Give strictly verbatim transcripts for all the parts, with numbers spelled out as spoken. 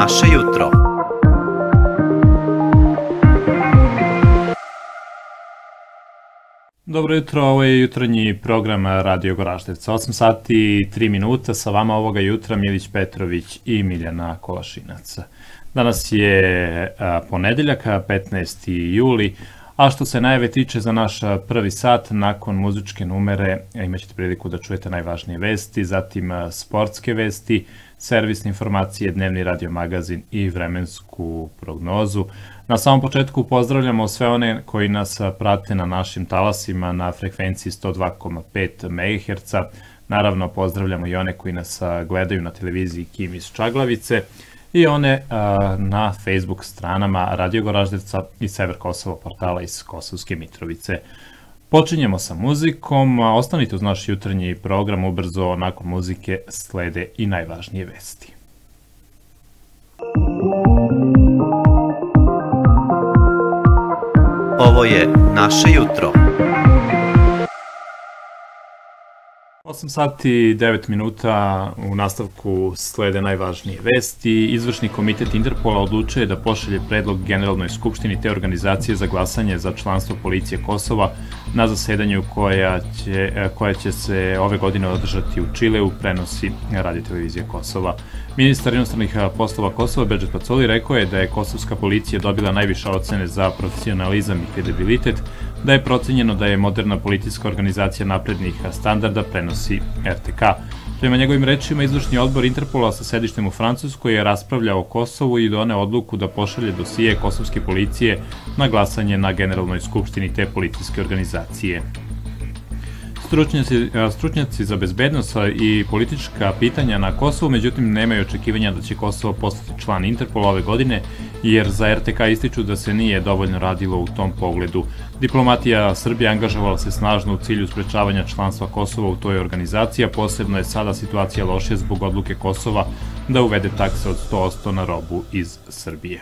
naše jutro. Dobro jutro, ovo je jutarnji program Radio Goraždevca. osam sati i tri minuta, sa vama ovoga jutra Milić Petrović i Miljana Kolašinac. Danas je ponedeljak, petnaesti juli, a što se najave tiče za naš prvi sat, nakon muzičke numere imaćete priliku da čujete najvažnije vesti, zatim sportske vesti, servisne informacije, dnevni radio magazin i vremensku prognozu. Na samom početku pozdravljamo sve one koji nas prate na našim talasima na frekvenciji sto dva zarez pet megaherca. Naravno, pozdravljamo i one koji nas gledaju na televiziji Kim iz Čaglavice i one a, na Facebook stranama Radio Goraždevca i Sever Kosova portala iz Kosovske Mitrovice. Počinjemo sa muzikom, ostanite uz naš jutarnji program, ubrzo nakon muzike slede i najvažnije vesti. Ovo je naše jutro. osam sati i devet minuta, u nastavku slede najvažnije vesti. Izvršni komitet Interpola odlučuje da pošalje predlog Generalnoj skupštini te organizacije za glasanje za članstvo policije Kosova na zasedanju koja će, koja će se ove godine održati u Čileu, prenosi Radio-televizija Kosova. Ministar inostranih poslova Kosova Bedžet Pacoli rekao je da je kosovska policija dobila najviše ocene za profesionalizam i kredibilitet, da je procenjeno da je moderna policijska organizacija naprednih standarda, prenosi R T K. Prema njegovim rečima, izvršni odbor Interpola sa sedištem u Francuskoj je raspravljao o Kosovu i doneo odluku da pošalje dosije kosovske policije na glasanje na Generalnoj skupštini te policijske organizacije. Stručnjaci, stručnjaci za bezbednost i politička pitanja na Kosovu, međutim, nemaju očekivanja da će Kosovo postati član Interpola ove godine, jer za R T K ističu da se nije dovoljno radilo u tom pogledu. Diplomatija Srbije angažovala se snažno u cilju sprečavanja članstva Kosova u toj organizaciji, a posebno je sada situacija lošija zbog odluke Kosova da uvede takse od sto posto na robu iz Srbije.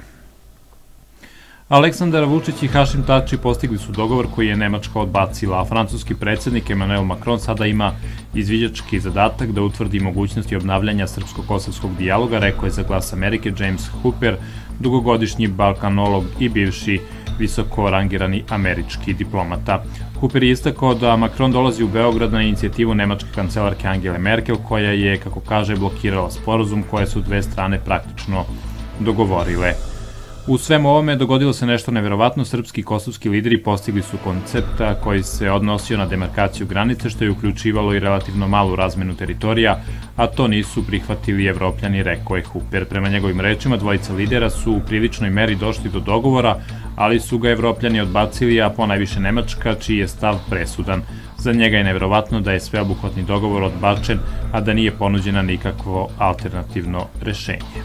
Aleksandar Vučić i Hašim Tači postigli su dogovor koji je Nemačka odbacila, a francuski predsjednik Emmanuel Macron sada ima izviđački zadatak da utvrdi mogućnosti obnavljanja srpsko-kosovskog dijaloga, rekao je za Glas Amerike James Hooper, dugogodišnji balkanolog i bivši visoko rangirani američki diplomata. Hooper je istakao da Macron dolazi u Beograd na inicijativu nemačke kancelarke Angele Merkel, koja je, kako kaže, blokirala sporazum koje su dve strane praktično dogovorile. U svemu ovome dogodilo se nešto neverovatno. Srpski i kosovski lideri postigli su koncepta koji se odnosio na demarkaciju granice, što je uključivalo i relativno malu razmenu teritorija, a to nisu prihvatili Evropljani, rekao je Hooper. Prema njegovim rečima, dvojica lidera su u priličnoj meri došli do dogovora, ali su ga Evropljani odbacili, a ponajviše Nemačka, čiji je stav presudan. Za njega je neverovatno da je sveobuhvatni dogovor odbačen, a da nije ponuđena nikakvo alternativno rešenje.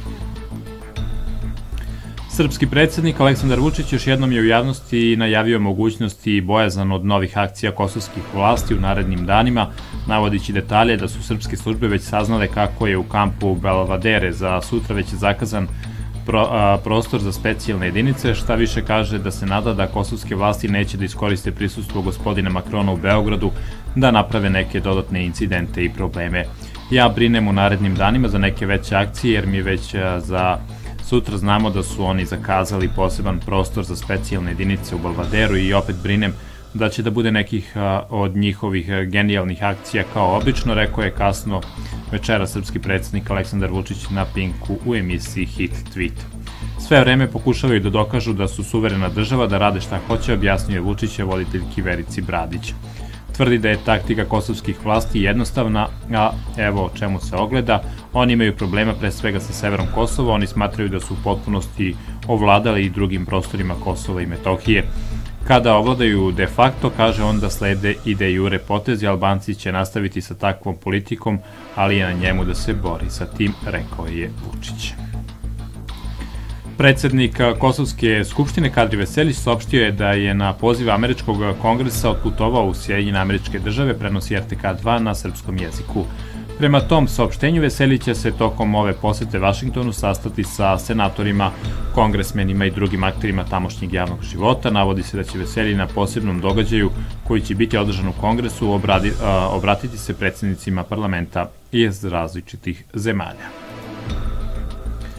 Srpski predsjednik Aleksandar Vučić još jednom je u javnosti najavio mogućnosti i bojazan od novih akcija kosovskih vlasti u narednim danima, navodići detalje da su srpske službe već saznale kako je u kampu Belvadere za sutra već zakazan pro, a, prostor za specijalne jedinice, šta više kaže da se nada da kosovske vlasti neće da iskoriste prisustvo gospodina Makrona u Beogradu da naprave neke dodatne incidente i probleme. Ja brinem u narednim danima za neke veće akcije jer mi već a, za sutra znamo da su oni zakazali poseban prostor za specijalne jedinice u Belvaderu i opet brinem da će da bude nekih a, od njihovih genijalnih akcija kao obično, rekao je kasno večera srpski predsjednik Aleksandar Vučić na Pinku u emisiji Hit Tweet. Sve vreme pokušavaju da dokažu da su suverena država, da rade šta hoće, objasnjuje Vučić voditeljki Verici Bradić. Tvrdi da je taktika kosovskih vlasti jednostavna, a evo o čemu se ogleda. Oni imaju problema pre svega sa severom Kosova, oni smatraju da su u potpunosti ovladali i drugim prostorima Kosova i Metohije. Kada ovladaju de facto, kaže on da slede i de jure potezi, Albanci će nastaviti sa takvom politikom, ali je na njemu da se bori sa tim, rekao je Vučić. Predsednik Kosovske skupštine Kadri Veseljić saopštio je da je na poziv Američkog kongresa otputovao u Sjedinjene Američke Države, prenosi R T K dva na srpskom jeziku. Prema tom saopštenju, Veseljić će se tokom ove posete Vašingtonu sastati sa senatorima, kongresmenima i drugim akterima tamošnjeg javnog života. Navodi se da će Veselji na posebnom događaju koji će biti održan u kongresu obradi, a, obratiti se predsjednicima parlamenta iz različitih zemalja.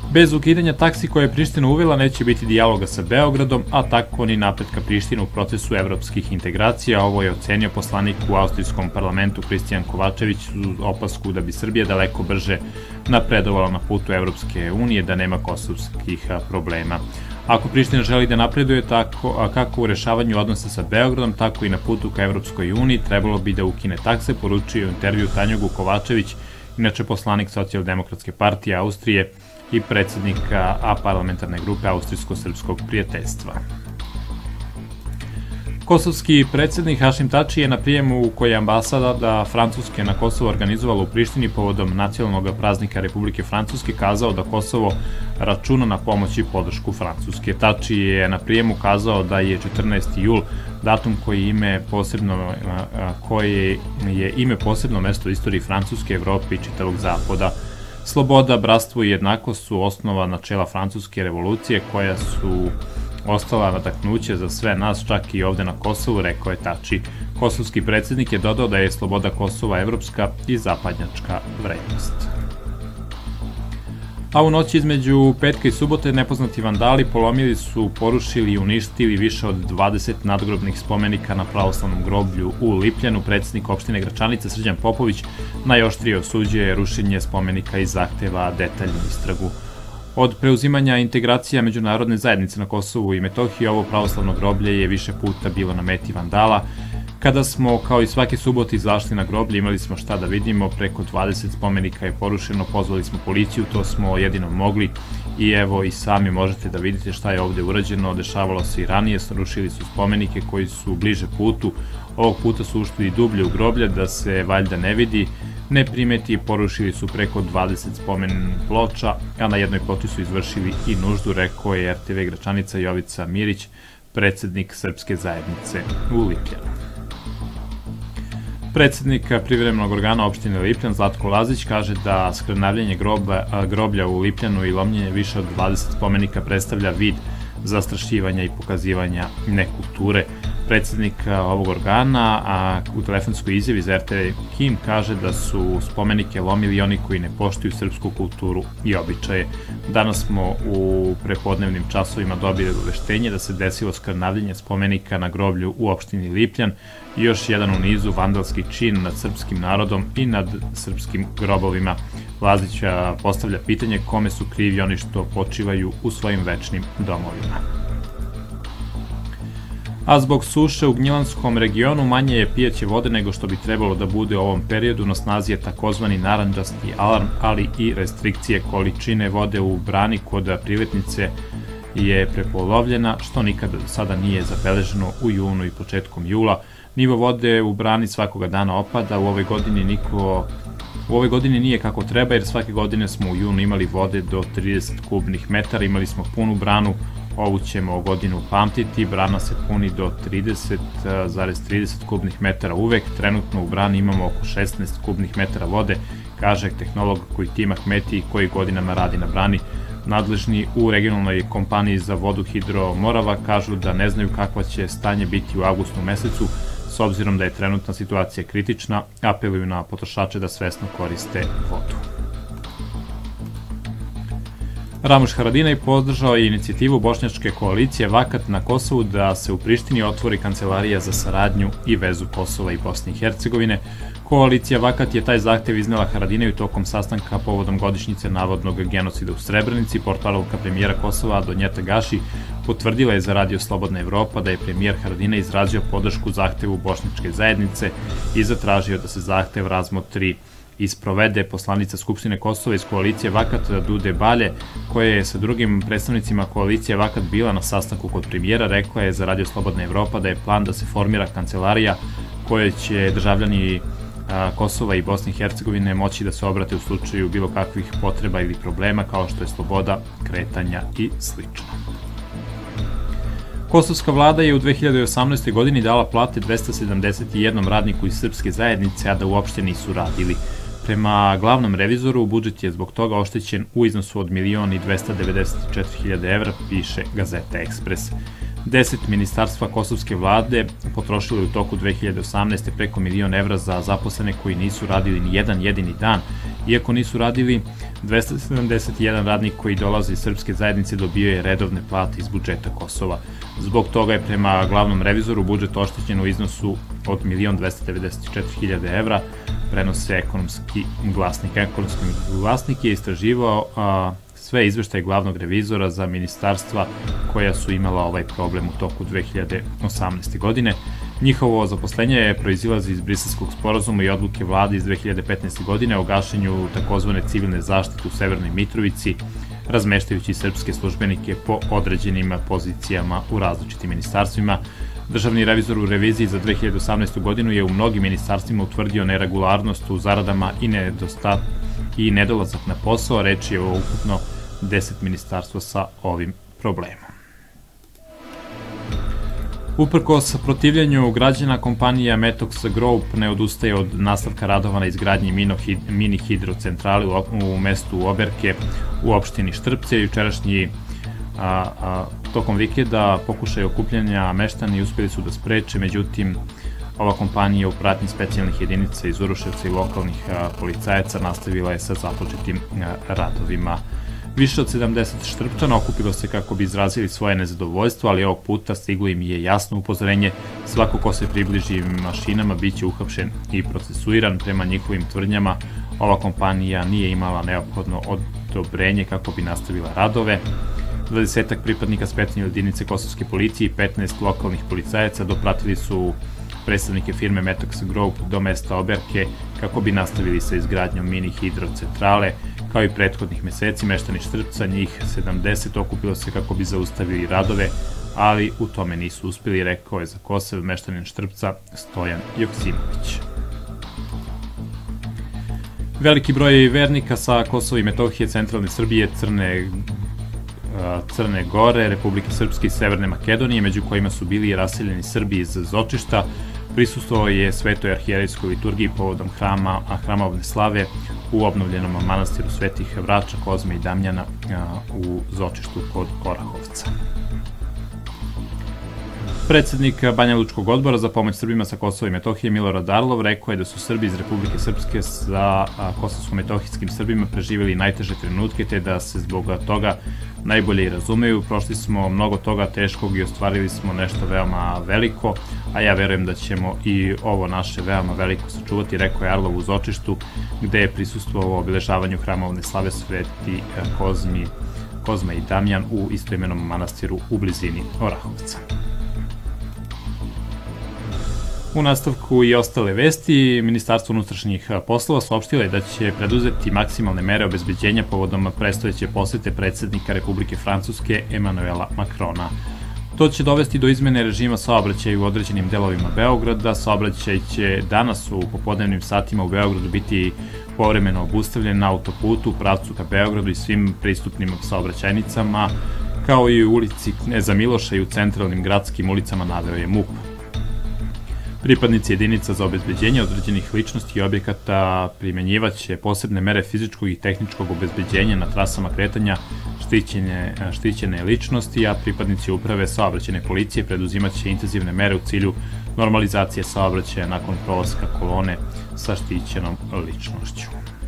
Bez ukidanja taksi koje je Priština uvela neće biti dijaloga sa Beogradom, a tako ni napretka Prištine u procesu evropskih integracija. Ovo je ocenio poslanik u austrijskom parlamentu Kristijan Kovačević uz opasku da bi Srbija daleko brže napredovala na putu Evropske unije, da nema kosovskih problema. Ako Priština želi da napreduje tako, kako u rešavanju odnosa sa Beogradom, tako i na putu ka Evropskoj uniji, trebalo bi da ukine takse, poručio u intervju Tanjugu Kovačević, inače poslanik Socijaldemokratske partije Austrije i predsednika A parlamentarne grupe Austrijsko-srpskog prijateljstva. Kosovski predsednik Hašim Tači je na prijemu u koji je ambasada da Francuske na Kosovo organizovala u Prištini povodom nacionalnog praznika Republike Francuske kazao da Kosovo računa na pomoć i podršku Francuske. Tači je na prijemu kazao da je četrnaesti jul datum koji ime posebno, koje je ime posebno mesto u istoriji Francuske, Evrope i čitavog Zapada. Sloboda, bratstvo i jednakost su osnova načela francuske revolucije koja su ostala nadahnuće za sve nas, čak i ovde na Kosovu, rekao je Tači. Kosovski predsednik je dodao da je sloboda Kosova evropska i zapadnjačka vrednost. A u noći između petka i subote nepoznati vandali polomili su, porušili i uništili više od dvadeset nadgrobnih spomenika na pravoslavnom groblju u Lipljanu. Predsednik opštine Gračanica Srđan Popović najoštrije osuđuje rušenje spomenika i zahteva detaljnu istragu. Od preuzimanja integracija međunarodne zajednice na Kosovu i Metohiji ovo pravoslavno groblje je više puta bilo na meti vandala. Kada smo, kao i svake subote, izašli na groblje, imali smo šta da vidimo, preko dvadeset spomenika je porušeno, pozvali smo policiju, to smo jedino mogli i evo i sami možete da vidite šta je ovde urađeno. Dešavalo se i ranije, srušili su spomenike koji su bliže putu, ovog puta su ušli i dublje u groblje da se valjda ne vidi, ne primeti, porušili su preko dvadeset spomen ploča, a na jednoj ploči su izvršili i nuždu, rekao je R T V Gračanica Jovica Mirić, predsednik Srpske zajednice u Lipljanu. Predsednik privremenog organa opštine Lipljan Zlatko Lazić kaže da skrnavljanje groblja u Lipljanu i lomljenje više od dvadeset spomenika predstavlja vid zastrašivanja i pokazivanja nekulture. Predsednik ovog organa a u telefonskoj izjavi za R T V Kim kaže da su spomenike lomili oni koji ne poštuju srpsku kulturu i običaje. Danas smo u prepodnevnim časovima dobili obaveštenje da se desilo skrnavljenje spomenika na groblju u opštini Lipljan i još jedan u nizu vandalski čin nad srpskim narodom i nad srpskim grobovima. Lazić postavlja pitanje kome su krivi oni što počivaju u svojim večnim domovima. A zbog suše u Gnjilanskom regionu manje je pijaće vode nego što bi trebalo da bude u ovom periodu. Na snazi je takozvani narandžasti alarm, ali i restrikcije količine vode u brani kod Priletnice je prepolovljena, što nikada do sada nije zabeleženo u junu i početkom jula. Nivo vode u brani svakoga dana opada, u ovoj godini niko... U ovoj godini nije kako treba jer svake godine smo u junu imali vode do trideset kubnih metara, imali smo punu branu, ovu ćemo godinu pamtiti, brana se puni do trideset zarez trideset kubnih metara uvek, trenutno u brani imamo oko šesnaest kubnih metara vode, kaže tehnolog koji Tim Ahmeti koji godinama radi na brani. Nadležni u regionalnoj kompaniji za vodu Hidro Morava kažu da ne znaju kakva će stanje biti u avgustu mesecu, s obzirom da je trenutna situacija kritična, apeluju na potrošače da svesno koriste vodu. Ramuš Haradinaj podržao je inicijativu bošnjačke koalicije Vakat na Kosovu da se u Prištini otvori kancelarija za saradnju i vezu Kosova i Bosne i Hercegovine. Koalicija Vakat je taj zahtev iznela Haradinaju tokom sastanka povodom godišnjice navodnog genocida u Srebrenici. Portparolka premijera Kosova Donjeta Gaši potvrdila je za Radio Slobodna Evropa da je premijer Haradinaj izrazio podršku zahtevu bošnjačke zajednice i zatražio da se zahtev razmotri i sprovede. Poslanica Skupštine Kosova iz koalicije Vakat Dude Balje, koja je sa drugim predstavnicima koalicije Vakat bila na sastanku kod premijera, rekla je za Radio Slobodna Evropa da je plan da se formira kancelarija koje će državljani Kosova i Bosne i Hercegovine moći da se obrate u slučaju bilo kakvih potreba ili problema kao što je sloboda kretanja i slično. Kosovska vlada je u dve hiljade osamnaestoj. godini dala plate dvesta sedamdeset jednom radniku iz srpske zajednice, a da uopšte nisu radili. Prema glavnom revizoru, budžet je zbog toga oštećen u iznosu od milion i dvesta devedeset četiri hiljade evra, piše Gazeta Ekspres. Deset ministarstva kosovske vlade potrošilo je u toku dve hiljade osamnaeste. preko milion evra za zaposlene koji nisu radili ni jedan jedini dan. Iako nisu radili, dvesta sedamdeset jedan radnik koji dolazi iz srpske zajednice dobio je redovne plate iz budžeta Kosova. Zbog toga je prema glavnom revizoru budžet oštećen u iznosu od milion dvesta devedeset četiri hiljade evra, prenose ekonomski glasnik. Ekonomski glasnik je istraživao a, sve izveštaje glavnog revizora za ministarstva koja su imala ovaj problem u toku dve hiljade osamnaeste. godine. Njihovo zaposlenje je proizilazi iz Briselskog sporazuma i odluke vlade iz dve hiljade petnaeste. godine o gašenju takozvane civilne zaštite u Severnoj Mitrovici, razmeštajući srpske službenike po određenim pozicijama u različitim ministarstvima. Državni revizor u reviziji za dve hiljade osamnaestu. godinu je u mnogim ministarstvima utvrdio neregularnost u zaradama i nedostat i nedolazak na posao. Reč je o ukupno deset ministarstva sa ovim problemom. Uprkos protivljenju građana, kompanija Metox Group ne odustaje od nastavka radova na izgradnji mini hidrocentrale u mestu Oberke u opštini Štrpce. Jučerašnji a, a, tokom vikenda pokušaj okupljanja meštani uspeli su da spreče, međutim ova kompanija u pratnji specijalnih jedinica iz Uroševca i lokalnih a, policajaca nastavila je sa započetim a, radovima. Više od sedamdeset Štrpčana okupilo se kako bi izrazili svoje nezadovoljstvo, ali ovog puta stiglo im je jasno upozorenje: svako ko se približi mašinama biće uhapšen i procesuiran. Prema njihovim tvrdnjama, ova kompanija nije imala neophodno odobrenje kako bi nastavila radove. dvadesetak pripadnika specijalne jedinice kosovske policije i petnaest lokalnih policajaca dopratili su predstavnike firme Metox Group do mesta Oberke kako bi nastavili sa izgradnjom mini hidrocentrale. Kao i prethodnih meseci, meštani Štrpca, njih sedamdeset, okupilo se kako bi zaustavili radove, ali u tome nisu uspeli, rekao je za Kosovo meštanin Štrpca Stojan Joksimović. Veliki broj vernika sa Kosova i Metohije, centralne Srbije, Crne Crne Gore, Republike Srpske i Severne Makedonije, među kojima su bili raseljeni Srbi iz Zočišta, prisustvovao je Svetoj arhijerejskoj liturgiji povodom hrama, a hramovne slave u obnovljenom manastiru Svetih Vrača, Kozme i Damjana u Zočištu kod Orahovca. Predsednik Banja Lučkog odbora za pomoć Srbima sa Kosova i Metohije Milorad Arlov rekao je da su Srbi iz Republike Srpske sa kosovsko-metohijskim Srbima preživjeli najteže trenutke, te da se zbog toga najbolje i razumeju. Prošli smo mnogo toga teškog i ostvarili smo nešto veoma veliko, a ja verujem da ćemo i ovo naše veoma veliko sačuvati, rekao je Arlov u Zočištu, gde je prisustvovao obiležavanju hramovne slave Sveti Kozmi, Kozma i Damjan u istoimenom manastiru u blizini Orahovca. U nastavku i ostale vesti, Ministarstvo unutrašnjih poslova saopštilo je da će preduzeti maksimalne mere obezbeđenja povodom predstojeće posete predsednika Republike Francuske Emanuela Macrona. To će dovesti do izmene režima saobraćaja u određenim delovima Beograda. Saobraćaj će danas u popodnevnim satima u Beogradu biti povremeno obustavljen na autoputu u pravcu ka Beogradu i svim pristupnim saobraćajnicama, kao i u ulici Kneza Miloša i u centralnim gradskim ulicama, naveo je MUP. Pripadnici jedinica za obezbeđenje određenih ličnosti i objekata primenjivaće posebne mere fizičkog i tehničkog obezbeđenja na trasama kretanja štićene, štićene ličnosti, a pripadnici uprave saobraćajne policije preduzimaće intenzivne mere u cilju normalizacije saobraćaja nakon prolaska kolone sa štićenom ličnošću.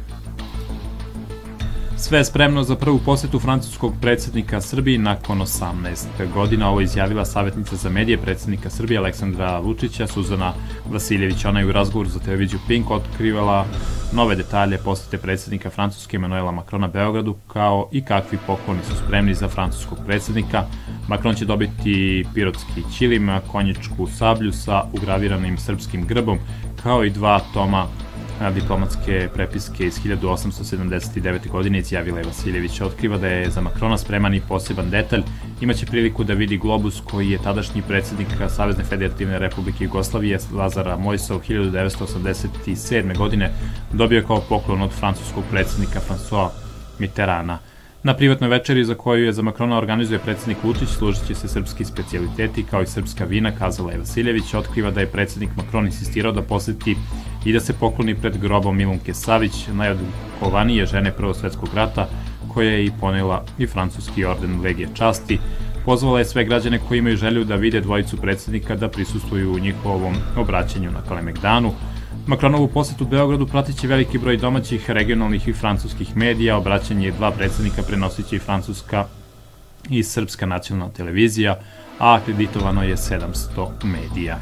Sve je spremno za prvu posetu francuskog predsednika Srbiji nakon osamnaest godina. Ovo izjavila savjetnica za medije predsednika Srbije Aleksandra Vučića, Suzana Vasiljević. Ona je u razgovoru za televiziju Pink otkrivala nove detalje posete predsednika Francuske Emanuela Macrona Beogradu, kao i kakvi pokloni su spremni za francuskog predsednika. Macron će dobiti pirotski ćilim, konjičku sablju sa ugraviranim srpskim grbom, kao i dva toma diplomatske prepiske iz hiljadu osamsto sedamdeset devete. godine, izjavila je Vasiljević. Otkriva da je za Macrona spreman i poseban detalj. Imaće priliku da vidi globus koji je tadašnji predsednik Savezne federativne republike Jugoslavije Lazar Mojsa u hiljadu devetsto osamdeset sedme. godine dobio kao poklon od francuskog predsednika François Mitterranda. Na privatnoj večeri za koju je za Macrona organizuje predsednik Vučić služit će se srpski specijaliteti kao i srpska vina, kazala je Vasiljević. Otkriva da je predsednik Macron insistirao da poseti i da se pokloni pred grobom Milunke Savić, najodlikovanije žene Prvog svetskog rata, koja je i ponela i francuski orden Legije časti. Pozvala je sve građane koji imaju želju da vide dvojicu predsednika da prisustvuju u njihovom obraćanju na Kalemegdanu. Makronovu posetu Beogradu pratit će veliki broj domaćih, regionalnih i francuskih medija. Obraćanje dva predsednika prenosit će i francuska i srpska nacionalna televizija, a akreditovano je sedamsto medija.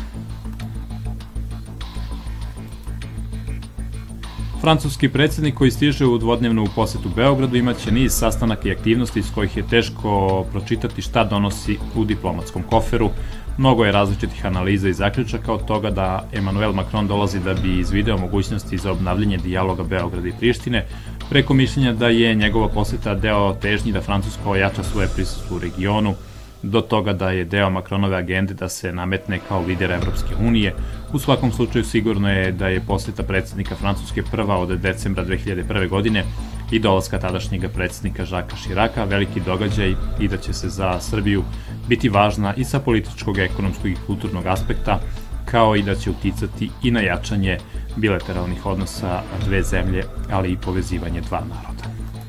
Francuski predsednik koji stiže u dvodnevnu posetu Beogradu imaće niz sastanaka i aktivnosti iz kojih je teško pročitati šta donosi u diplomatskom koferu. Mnogo je različitih analiza i zaključaka od toga da Emmanuel Macron dolazi da bi izvideo mogućnosti za obnavljanje dijaloga Beograda i Prištine, preko mišljenja da je njegova poseta deo težnji da Francuska ojača svoje prisustvo u regionu, do toga da je deo Macronove agende da se nametne kao lidera Evropske unije. U svakom slučaju sigurno je da je poseta predsednika Francuske prva od decembra dve hiljade prve. godine i dolaska tadašnjeg predsednika Žaka Širaka veliki događaj i da će se za Srbiju biti važna i sa političkog, ekonomskog i kulturnog aspekta, kao i da će uticati i na jačanje bilateralnih odnosa dve zemlje, ali i povezivanje dva naroda.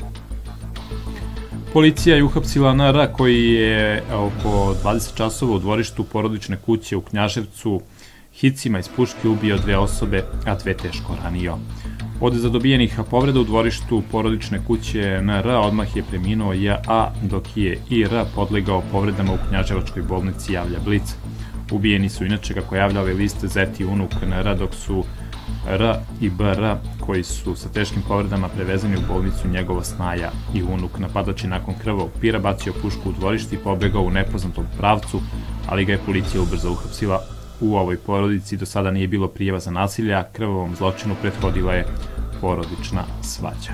Policija je uhapsila N R koji je oko dvadeset časova u dvorištu porodične kuće u Knjaževcu hicima iz puške ubio dve osobe, a dve teško ranio. Od zadobijenih povreda u dvorištu porodične kuće N R odmah je preminuo J A, dok je I R podlegao povredama u Knjaževačkoj bolnici, javlja Blic. Ubijeni su inače, kako javlja ovaj list, zet i unuk N R, dok su R i B R, koji su sa teškim povredama prevezani u bolnicu, njegova snaja i unuk. Napadač je nakon krvavog pira bacio pušku u dvorište i pobegao u nepoznatom pravcu, ali ga je policija ubrzo uhapsila. U ovoj porodici do sada nije bilo prijava za nasilje, a krvavom zločinu prethodila je porodična svađa.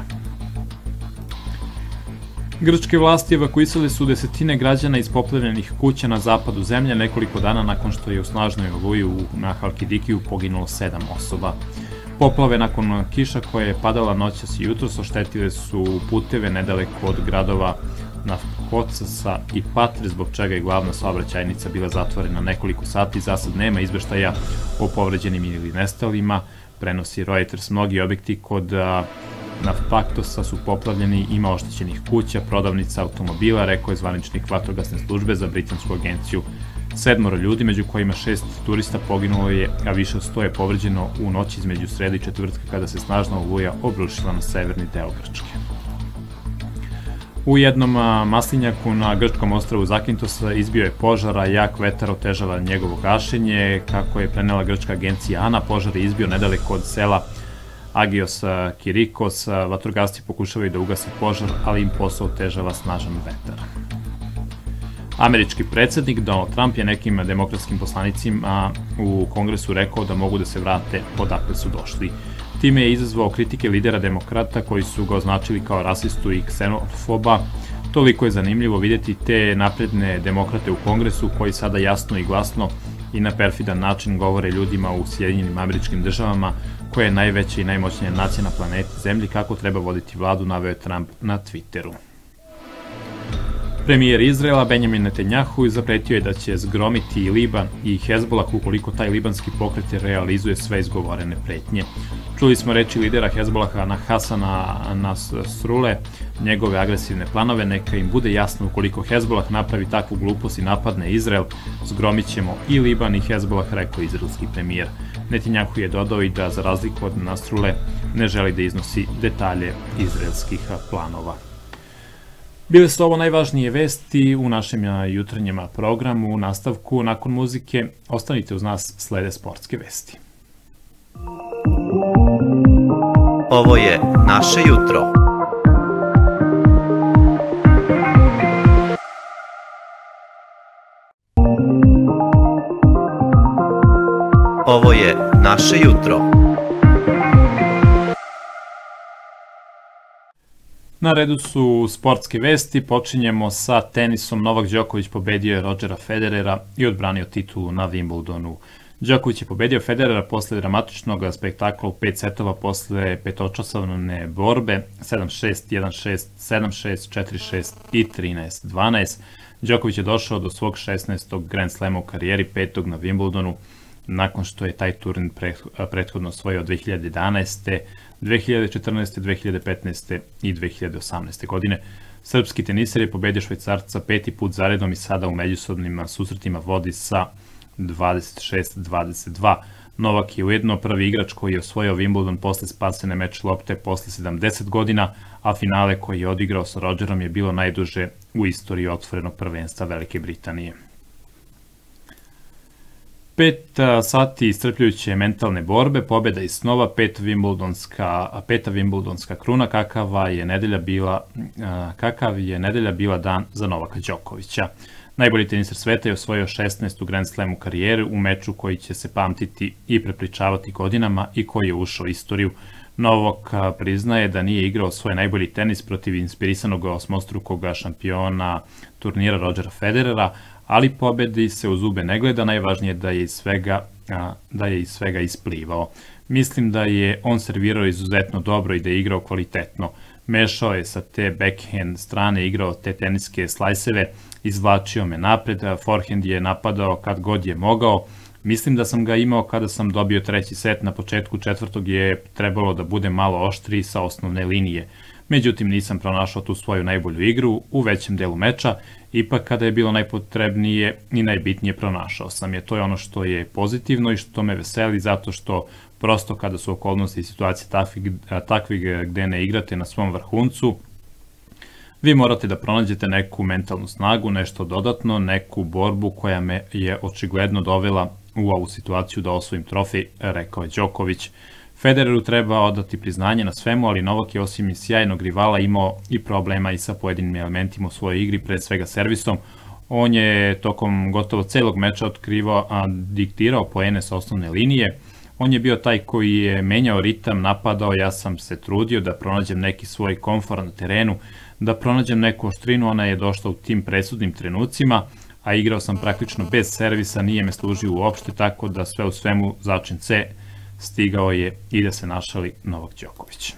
Grčke vlasti evakuisali su desetine građana iz poplavljenih kuća na zapadu zemlje nekoliko dana nakon što je u snažnoj oluji na Halkidikiju poginulo sedam osoba. Poplave nakon kiša koje je padala noćas i jutros oštetile su puteve nedaleko od gradova Nafkocasa i Patre, zbog čega je glavna saobraćajnica bila zatvorena nekoliko sati. Za sad nema izveštaja o povređenim ili nestalima, prenosi Reuters. Mnogi objekti kod Nafkocasa su poplavljeni, ima oštećenih kuća, prodavnica automobila, rekao je zvaničnik vatrogasne službe za britansku agenciju. Sedmoro ljudi, među kojima šest turista, poginulo je, a više od sto je povređeno u noći između srede i četvrtka, kada se snažna oluja obrušila na severni deo Grčke. U jednom maslinjaku na grčkom ostrvu Zakintosa izbio je požar, a jak vetar otežava njegovo gašenje. Kako je prenela grčka agencija ANA, požar je izbio nedaleko od sela Agios Kirikos. Vatrogasci pokušavaju da ugase požar, ali im posao otežava snažan vetar. Američki predsednik Donald Trump je nekim demokratskim poslanicima u Kongresu rekao da mogu da se vrate odakle su došli. Time je izazvao kritike lidera demokrata koji su ga označili kao rasistu i ksenofoba. Toliko je zanimljivo vidjeti te napredne demokrate u Kongresu koji sada jasno i glasno i na perfidan način govore ljudima u Sjedinjenim Američkim Državama, koja je najveća i najmoćnija nacija na planeti Zemlji, kako treba voditi vladu, naveo je Trump na Twitteru. Premijer Izraela Benjamin Netanjahu zapretio je da će zgromiti i Liban i Hezbolah ukoliko taj libanski pokret realizuje sve izgovorene pretnje. Čuli smo reči lidera Hezbolaha Hasana Nasrule, njegove agresivne planove. Neka im bude jasno, ukoliko Hezbolah napravi takvu glupost i napadne Izrael, zgromit ćemo i Liban i Hezbolah, rekao izraelski premijer. Netanjahu je dodao i da, za razliku od Nasrule, ne želi da iznosi detalje izraelskih planova. Bile su ovo najvažnije vesti u našem jutarnjem programu. U nastavku, nakon muzike, ostanite uz nas, slede sportske vesti. Ovo je naše jutro. Ovo je naše jutro. Na redu su sportske vesti. Počinjemo sa tenisom. Novak Đoković pobedio je Rodgera Federera i odbranio titulu na Wimbledonu. Đoković je pobedio Federera posle dramatičnog spektakla u pet setova posle petočasovne borbe sedam šest, jedan šest, sedam šest, četiri šest i trinaest dvanaest. Đoković je došao do svog šesnaestog Grand Slama u karijeri, petog na Wimbledonu, nakon što je taj turnir prethodno osvojio dve hiljade jedanaeste, dve hiljade četrnaeste, dve hiljade petnaeste i dve hiljade osamnaeste. godine. Srpski teniser je pobedio Švajcarca peti put zaredom i sada u međusobnim susretima vodi sa dvadeset šest dvadeset dva. Novak je ujedno prvi igrač koji je osvojio Wimbledon posle spasene meč lopte posle sedamdeset godina, a finale koji je odigrao sa Rodgerom je bilo najduže u istoriji otvorenog prvenstva Velike Britanije. Pet sati iscrpljujuće mentalne borbe, pobjeda iz snova, pet Wimbledonska, peta Wimbledonska kruna, kakava je nedelja bila, kakav je nedelja bila dan za Novaka Đokovića. Najbolji teniser sveta je osvojio šesnaestu Grand Slamu karijere u meču koji će se pamtiti i prepričavati godinama i koji je ušao u istoriju. Novak priznaje da nije igrao svoj najbolji tenis protiv inspirisanog osmostrukog šampiona turnira Rodgera Federera, ali pobedi se u zube ne gleda, najvažnije je da je iz svega, da je iz svega isplivao. Mislim da je on servirao izuzetno dobro i da je igrao kvalitetno. Mešao je sa te backhand strane, igrao te teniske slajseve, izvlačio me napred, forehand je napadao kad god je mogao. Mislim da sam ga imao kada sam dobio treći set, na početku četvrtog je trebalo da bude malo oštriji sa osnovne linije. Međutim, nisam pronašao tu svoju najbolju igru u većem delu meča, ipak kada je bilo najpotrebnije i najbitnije pronašao sam je. To je ono što je pozitivno i što me veseli, zato što prosto kada su okolnosti i situacije takvi, takvi gde ne igrate na svom vrhuncu, vi morate da pronađete neku mentalnu snagu, nešto dodatno, neku borbu koja me je očigledno dovela u ovu situaciju da osvojim trofej, rekao je Đoković. Federeru treba odati priznanje na svemu, ali Novak je osim sjajnog rivala imao i problema i sa pojedinim elementima u svojoj igri, pre svega servisom. On je tokom gotovo celog meča otkrivao, a diktirao poene sa osnovne linije. On je bio taj koji je menjao ritam, napadao, ja sam se trudio da pronađem neki svoj komfor na terenu, da pronađem neku oštrinu, ona je došla u tim presudnim trenucima, a igrao sam praktično bez servisa, nije me služio uopšte, tako da sve u svemu začin C stigao je i da se našali Novak Đoković.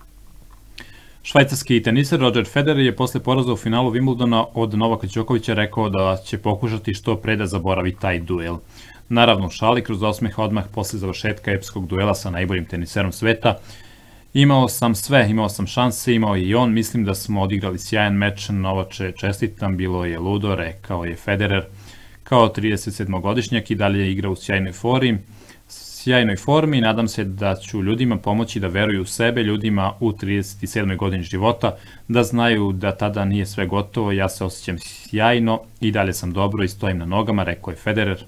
Švajcarski teniser Roger Federer je posle poraza u finalu Wimbledona od Novaka Đokovića rekao da će pokušati što pre da zaboravi taj duel. Naravno u šali, kroz osmeh odmah posle završetka epskog duela sa najboljim teniserom sveta. Imao sam sve, imao sam šanse, imao je i on, mislim da smo odigrali sjajan meč, Novače, čestitam, bilo je ludo, rekao je Federer. Kao tridesetsedmogodišnjak i dalje igra u sjajnoj formi, sjajnoj formi i nadam se da ću ljudima pomoći da veruju u sebe, ljudima u trideset sedmoj godini života, da znaju da tada nije sve gotovo, ja se osjećam sjajno i dalje sam dobro i stojim na nogama, rekao je Federer.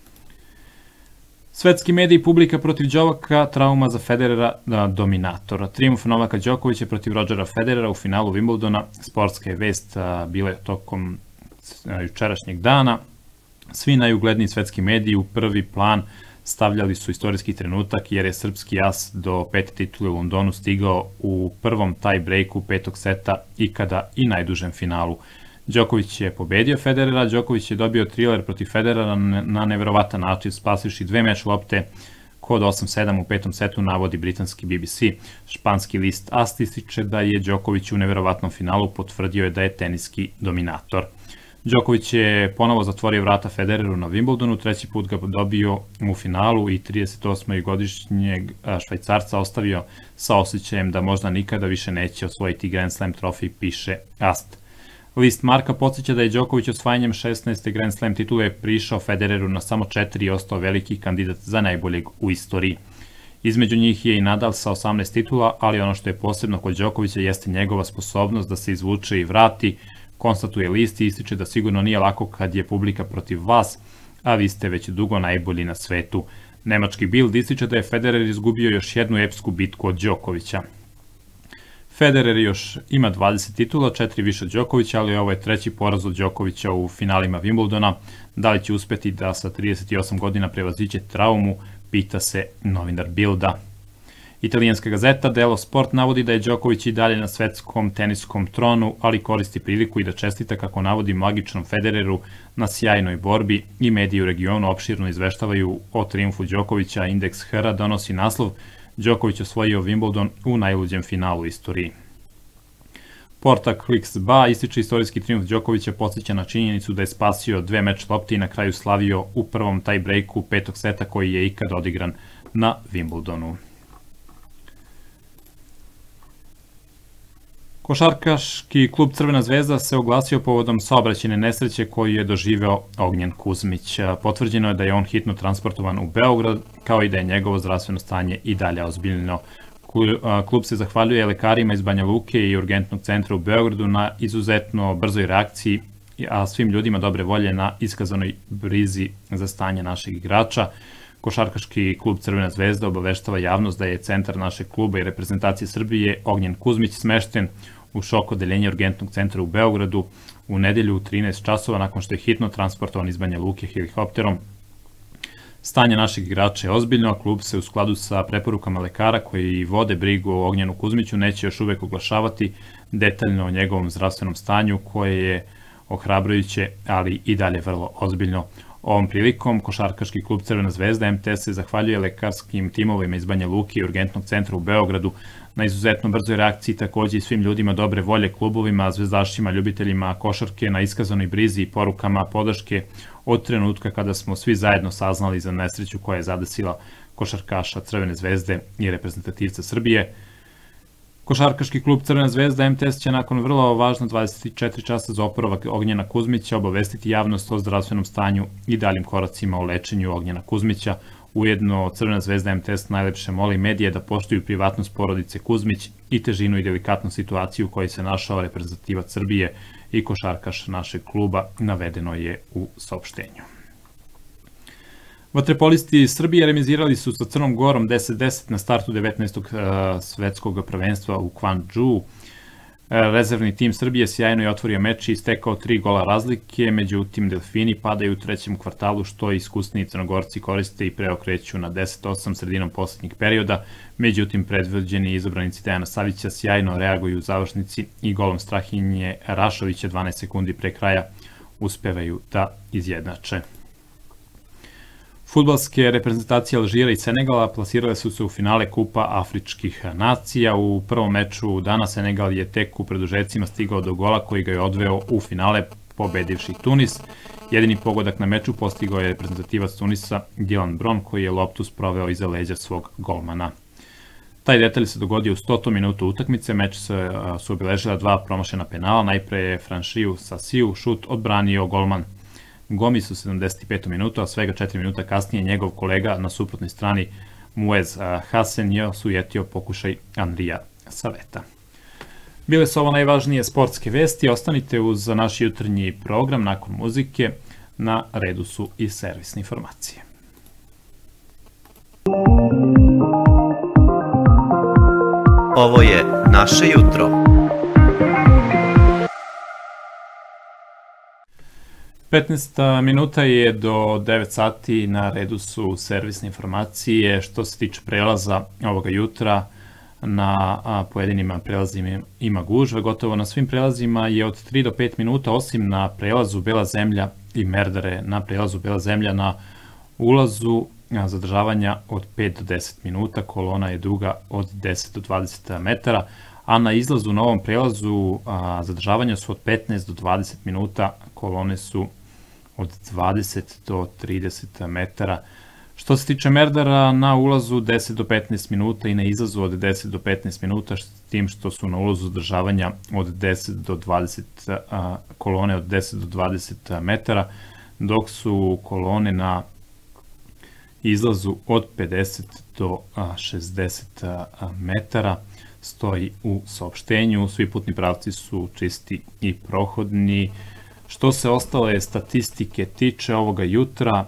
Svetski mediji i publika protiv Đovaka, trauma za Federera, dominatora. Trijumf Novaka Đokovića protiv Rodgera Federera u finalu Wimbledona, sportska je vest bila tokom jučerašnjeg dana. Svi najugledniji svetski mediji u prvi plan stavljali su istorijski trenutak jer je srpski as do pete titule u Londonu stigao u prvom tie breaku petog seta ikada i najdužem finalu. Đoković je pobedio Federera, Đoković je dobio thriller protiv Federera na neverovatan način, spasivši dve meč lopte kod osam sedam u petom setu, navodi britanski B B C. Španski list Ast ističe da je Đoković u neverovatnom finalu potvrdio je da je teniski dominator. Đoković je ponovo zatvorio vrata Federeru na Wimbledonu, treći put ga dobio u finalu i tridesetosmogodišnjeg Švajcarca ostavio sa osjećajem da možda nikada više neće osvojiti Grand Slam trofej, piše Ast. List Marka podsjeća da je Đoković osvajanjem šesnaeste Grand Slam titule prišao Federeru na samo četiri i ostao veliki kandidat za najboljeg u istoriji. Između njih je i Nadal sa osamnaest titula, ali ono što je posebno kod Đokovića jeste njegova sposobnost da se izvuče i vrati, konstatuje list i ističe da sigurno nije lako kad je publika protiv vas, a vi ste već dugo najbolji na svetu. Nemački Bild ističe da je Federer izgubio još jednu epsku bitku od Đokovića. Federer još ima dvadeset titula, četiri više od Đokovića, ali ovo je treći poraz od Đokovića u finalima Wimbledona. Da li će uspeti da sa trideset osam godina prevaziđe traumu, pita se novinar Bilda. Italijanska gazeta Delo Sport navodi da je Đoković i dalje na svetskom teniskom tronu, ali koristi priliku i da čestita, kako navodi, magičnom Federeru na sjajnoj borbi, i mediji u regionu opširno izveštavaju o trijumfu Đokovića. Indeks H R donosi naslov Đoković osvojio Wimbledon u najluđem finalu istoriji. Portal Kliks.ba ističe istorijski trijumf Đokovića, podsjeća na činjenicu da je spasio dve meč lopte i na kraju slavio u prvom tie breaku petog seta koji je ikad odigran na Wimbledonu. Košarkaški klub Crvena zvezda se oglasio povodom saobraćajne nesreće koju je doživeo Ognjen Kuzmić. Potvrđeno je da je on hitno transportovan u Beograd, kao i da je njegovo zdravstveno stanje i dalje ozbiljno. Klub se zahvaljuje lekarima iz Banja Luke i Urgentnog centra u Beogradu na izuzetno brzoj reakciji, a svim ljudima dobre volje na iskazanoj brizi za stanje naših igrača. Košarkaški klub Crvena zvezda obaveštava javnost da je centar našeg kluba i reprezentacije Srbije Ognjen Kuzmić smešten u šok odeljenje Urgentnog centra u Beogradu u nedelju u trinaest časova nakon što je hitno transportovan iz Banja Luke helikopterom. Stanje naših igrača je ozbiljno, a klub se u skladu sa preporukama lekara koji vode brigu o Ognjenu Kuzmiću neće još uvek oglašavati detaljno o njegovom zdravstvenom stanju koje je ohrabrujuće, ali i dalje vrlo ozbiljno. Ovom prilikom Košarkaški klub Crvena zvezda M T S se zahvaljuje lekarskim timovima iz Banja Luke i Urgentnog centra u Beogradu na izuzetno brzoj reakciji, takođe i svim ljudima dobre volje, klubovima, zvezdašima, ljubiteljima košarke na iskazanoj brizi i porukama podrške od trenutka kada smo svi zajedno saznali za nesreću koja je zadesila košarkaša Crvene zvezde i reprezentativca Srbije. Košarkaški klub Crvena zvezda M T S će nakon vrlo važno dvadeset četiri časa za oporavak Ognjena Kuzmića obavestiti javnost o zdravstvenom stanju i daljim koracima o lečenju Ognjena Kuzmića. Ujedno Crvena zvezda M T S najlepše moli medije da poštuju privatnost porodice Kuzmić i težinu i delikatnu situaciju u kojoj se našao reprezentativac Srbije i košarkaš našeg kluba, navedeno je u saopštenju. Vaterpolisti Srbije remizirali su sa Crnom Gorom deset deset na startu devetnaestog svetskog prvenstva u Kvangdžou. Rezervni tim Srbije sjajno je otvorio meč i stekao tri gola razlike, međutim Delfini padaju u trećem kvartalu što iskusniji Crnogorci koriste i preokreću na deset osam sredinom poslednjeg perioda, međutim predvođeni izabranici Dejana Savića sjajno reaguju u završnici i golom Strahinje Rašovića dvanaest sekundi pre kraja uspevaju da izjednače. Fudbalske reprezentacije Alžira i Senegala plasirale su se u finale Kupa afričkih nacija. U prvom meču dana Senegal je tek u produžecima stigao do gola koji ga je odveo u finale pobedivši Tunis. Jedini pogodak na meču postigao je reprezentativac Tunisa Dylan Bron koji je loptu sproveo iza leđa svog golmana. Taj detalj se dogodio u stotom minutu utakmice, meč su obiležila dva promašena penala, najpre je Franšiju Sasiju šut odbranio golman Gomis u sedamdeset petom minutu, a svega četiri minuta kasnije njegov kolega na suprotnoj strani Muez Hasen je osujetio pokušaj Andrija Saveta. Bile su ovo najvažnije sportske vesti, ostanite uz naš jutarnji program nakon muzike, na redu su i servisne informacije. Ovo je naše jutro. petnaest minuta je do devet sati, na redu su servisne informacije. Što se tiče prelaza ovoga jutra, na pojedinim prelazima ima gužve, gotovo na svim prelazima je od tri do pet minuta, osim na prelazu Bela zemlja i Merdare. Na prelazu Bela zemlja na ulazu zadržavanja od pet do deset minuta, kolona je duga od deset do dvadeset metara, a na izlazu na ovom prelazu zadržavanja su od petnaest do dvadeset minuta, kolone su od dvadeset do trideset metara. Što se tiče Merdara, na ulazu deset do petnaest minuta i na izlazu od deset do petnaest minuta, s tim što su na ulazu zadržavanja od deset do dvadeset, kolone od deset do dvadeset metara, dok su kolone na izlazu od pedeset do šezdeset metara, stoji u saopštenju. Svi putni pravci su čisti i prohodni. Što se ostale statistike tiče ovoga jutra,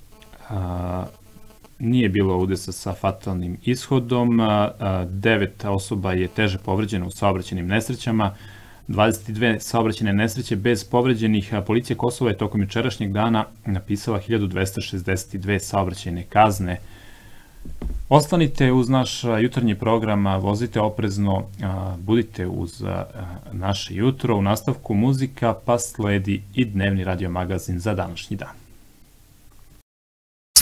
nije bilo udesa sa fatalnim ishodom, devet osoba je teže povređeno u saobraćajnim nesrećama, dvadeset dve saobraćajne nesreće bez povređenih. Policija Kosova je tokom jučerašnjeg dana napisala hiljadu dvesta šezdeset dve saobraćajne kazne. Ostanite uz naš jutarnji program, vozite oprezno, budite uz naše jutro. U nastavku muzika, pa sledi i dnevni radio magazin za današnji dan.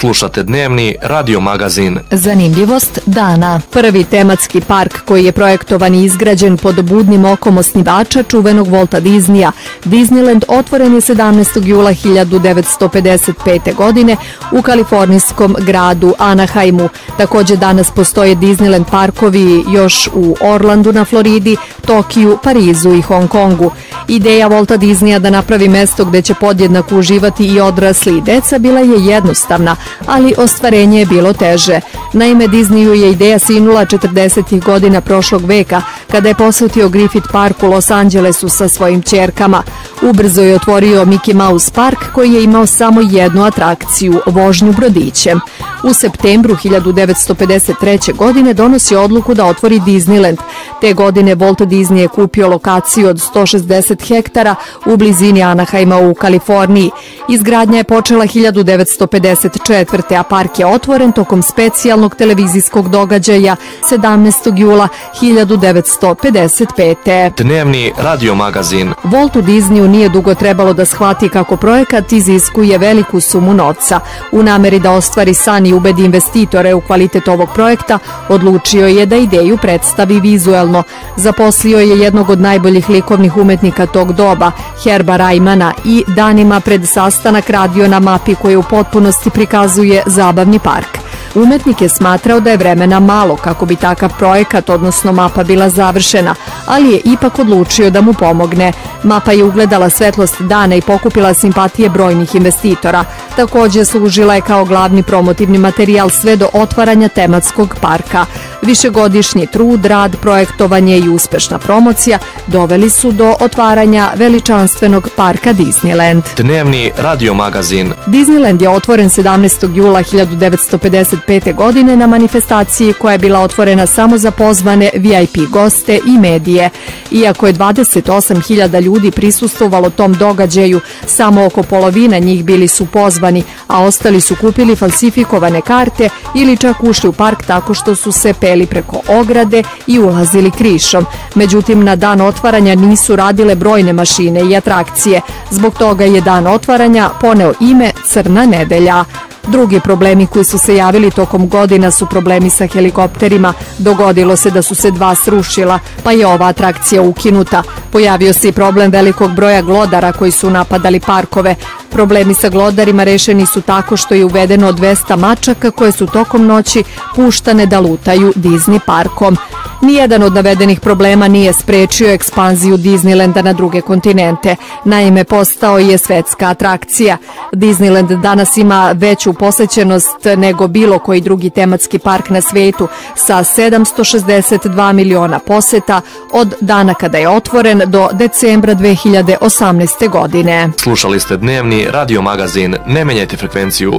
Slušate dnevni radio magazin Zanimljivost dana. Prvi tematski park koji je projektovan i izgrađen pod budnim okom osnivača čuvenog Walta Disneya, Disneyland, otvoren je sedamnaestog jula hiljadu devetsto pedeset pete. godine u kalifornijskom gradu Anaheimu. Takođe danas postoje Disneyland parkovi još u Orlandu na Floridi, Tokiju, Parizu i Hong Kongu. Ideja Walta Disneya da napravi mesto gde će podjednako uživati i odrasli i deca bila je jednostavna, ali ostvarenje je bilo teže. Naime, Disneyu je ideja sinula četrdesetih godina prošlog veka, kada je posetio Griffith Park u Los Angelesu sa svojim ćerkama. Ubrzo je otvorio Mickey Mouse Park, koji je imao samo jednu atrakciju, vožnju brodićem. U septembru hiljadu devetsto pedeset treće. godine donosi odluku da otvori Disneyland. Te godine Walt Disney je kupio lokaciju od sto šezdeset hektara u blizini Anaheima u Kaliforniji. Izgradnja je počela hiljadu devetsto pedeset četvrte. a park je otvoren tokom specijalnog televizijskog događaja sedamnaestog jula hiljadu devetsto pedeset pete. Dnevni radio magazin. Waltu Disneyu nije dugo trebalo da shvati kako projekat iziskuje veliku sumu novca. U nameri da ostvari san i ubedi investitore u kvalitet ovog projekta, odlučio je da ideju predstavi vizuelno. Zaposlio je jednog od najboljih likovnih umetnika tog doba, Herba Rajmana, i danima pred sastanak radio na mapi koja u potpunosti prikazuje zabavni park. Umetnik je smatrao da je vremena malo kako bi takav projekat, odnosno mapa, bila završena, ali je ipak odlučio da mu pomogne. Mapa je ugledala svetlost dana i pokupila simpatije brojnih investitora. Takođe služila je kao glavni promotivni materijal sve do otvaranja tematskog parka. Višegodišnji trud, rad, projektovanje i uspešna promocija doveli su do otvaranja veličanstvenog parka Disneyland. Dnevni radio magazin. Disneyland je otvoren sedamnaestog jula hiljadu devetsto pedeset pete. godine na manifestaciji koja je bila otvorena samo za pozvane V I P goste i medije. Iako je dvadeset osam hiljada ljudi prisustvovalo tom događaju, samo oko polovina njih bili su pozvani, a ostali su kupili falsifikovane karte ili čak ušli u park tako što su se peli preko ograde i ulazili krišom. Međutim, na dan otvaranja nisu radile brojne mašine i atrakcije. Zbog toga je dan otvaranja poneo ime Crna nedelja. Drugi problemi koji su se javili tokom godina su problemi sa helikopterima. Dogodilo se da su se dva srušila, pa je ova atrakcija ukinuta. Pojavio se i problem velikog broja glodara koji su napadali parkove. Problemi sa glodarima rešeni su tako što je uvedeno dvesta mačaka koje su tokom noći puštane da lutaju Disney parkom. Nijedan od navedenih problema nije sprečio ekspanziju Disneylanda na druge kontinente. Naime, postao je svetska atrakcija. Disneyland danas ima veću posećenost nego bilo koji drugi tematski park na svetu, sa sedamsto šezdeset dva miliona poseta od dana kada je otvoren do decembra dve hiljade osamnaeste. godine. Slušali ste dnevni radio magazin. Ne menjajte frekvenciju.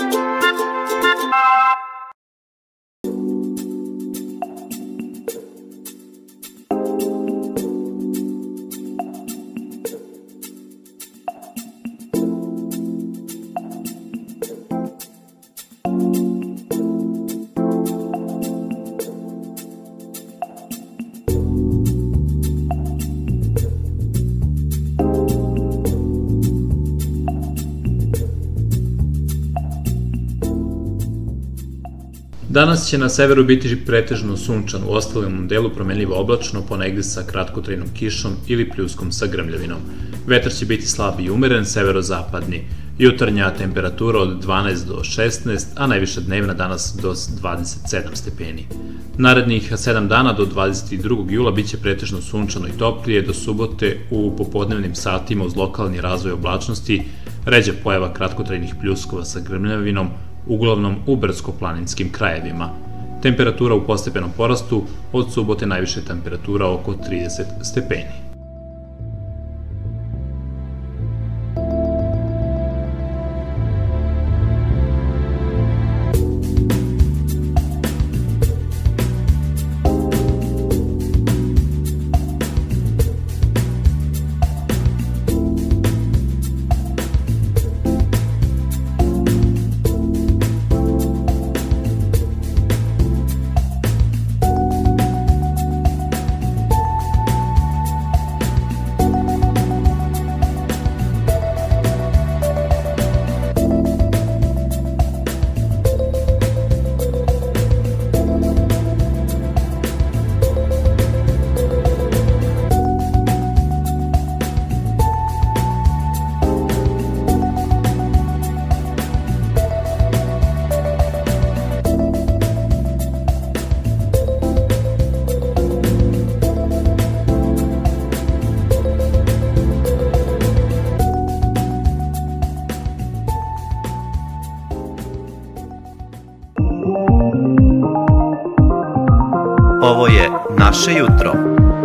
Danas će na severu biti pretežno sunčan, u ostalom delu promenljivo oblačno, ponegde sa kratkotrajnom kišom ili pljuskom sa grmljavinom. Vetar će biti slab i umeren, severozapadni. Jutarnja temperatura od dvanaest do šesnaest, a najviša dnevna danas do dvadeset sedam stepeni. Narednih sedam dana do dvadeset drugog jula biće pretežno sunčano i toplije, do subote u popodnevnim satima uz lokalni razvoj oblačnosti, ređa pojava kratkotrajnih pljuskova sa grmljavinom, uglavnom u brdsko-planinskim krajevima. Temperatura u postepenom porastu, od subote najviše temperatura oko trideset stepeni. Ovo je naše jutro.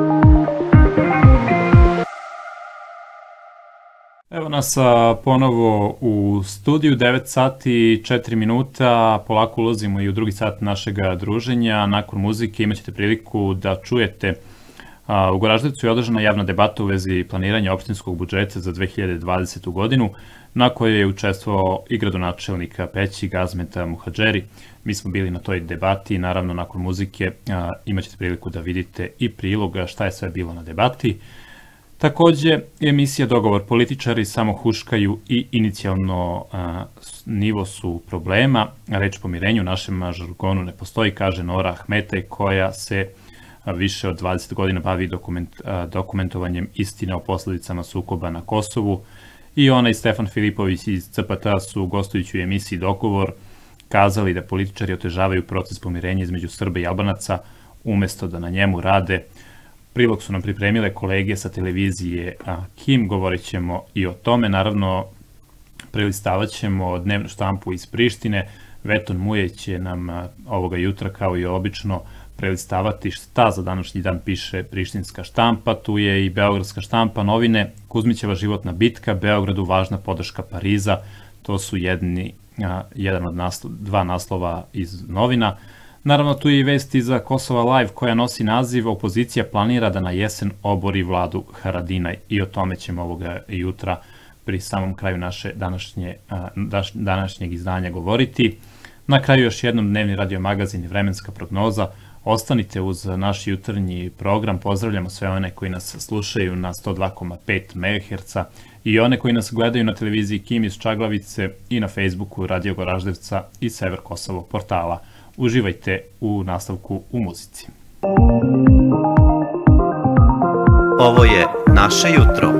Evo nas ponovo u studiju, devet sati i četiri minuta, polako ulazimo i u drugi sat našeg druženja. Nakon muzike imat ćete priliku da čujete. U Goraždevcu je održana javna debata u vezi planiranja opštinskog budžeta za dve hiljade dvadesetu godinu, na kojoj je učestvovao i gradonačelnik Peći Gazmet Muhadžeri. Mi smo bili na toj debati i naravno nakon muzike imat ćete priliku da vidite i prilog šta je sve bilo na debati. Takođe, emisija Dogovor, političari samo huškaju i inicijalno a, nivo su problema. Reč pomirenju u našem žargonu ne postoji, kaže Nora Ahmetaj, koja se a, više od dvadeset godina bavi dokument, a, dokumentovanjem istine o posledicama sukoba na Kosovu. I ona i Stefan Filipović iz C P T su gostujući u emisiji Dogovor kazali da političari otežavaju proces pomirenja između Srba i Albanaca umesto da na njemu rade. Prilog su nam pripremile kolege sa televizije Kim, govorit ćemo i o tome. Naravno, prelistavat ćemo dnevnu štampu iz Prištine. Veton Muje će nam ovoga jutra, kao i obično, prelistavati šta za današnji dan piše prištinska štampa. Tu je i beogradska štampa, novine, Kuzmićeva životna bitka, Beogradu važna podrška Pariza. To su jedni, jedan od naslova, dva naslova iz novina. Naravno, tu je i vest iza Kosova Live koja nosi naziv Opozicija planira da na jesen obori vladu Haradinaj. I o tome ćemo ovoga jutra pri samom kraju naše današnje, današnjeg izdanja govoriti. Na kraju još jednom dnevni radio magazin i vremenska prognoza. Ostanite uz naš jutarnji program. Pozdravljamo sve one koji nas slušaju na sto dva zarez pet megaherca i one koji nas gledaju na televiziji Kim iz Čaglavice i na Facebooku Radio Goraždevca i Sever Kosovo portala. Uživajte u nastavku u muzici. Ovo je naše jutro.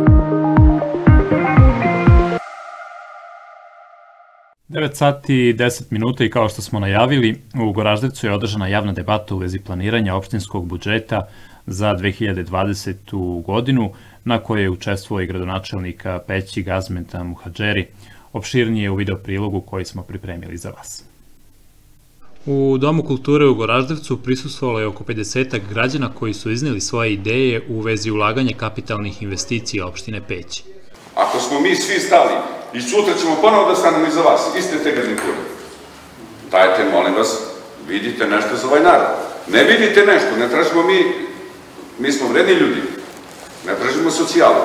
devet sati i deset minuta i kao što smo najavili, u Goraždevcu je održana javna debata u vezi planiranja opštinskog budžeta za dve hiljade dvadesetu godinu, na kojoj je učestvovao i gradonačelnik Peći Gazmet Muhadžeri. Opširnije u video prilogu koji smo pripremili za vas. U Domu kulture u Goraždevcu prisustvovalo je oko pedesetak građana koji su izneli svoje ideje u vezi ulaganja kapitalnih investicija opštine Peć. Ako smo mi svi stali i sutra ćemo ponovo da stanemo iza vas, iste te garniture, dajte, molim vas, vidite nešto za ovaj narod. Ne vidite nešto, ne tražimo mi, mi smo vredni ljudi, ne tražimo socijalu.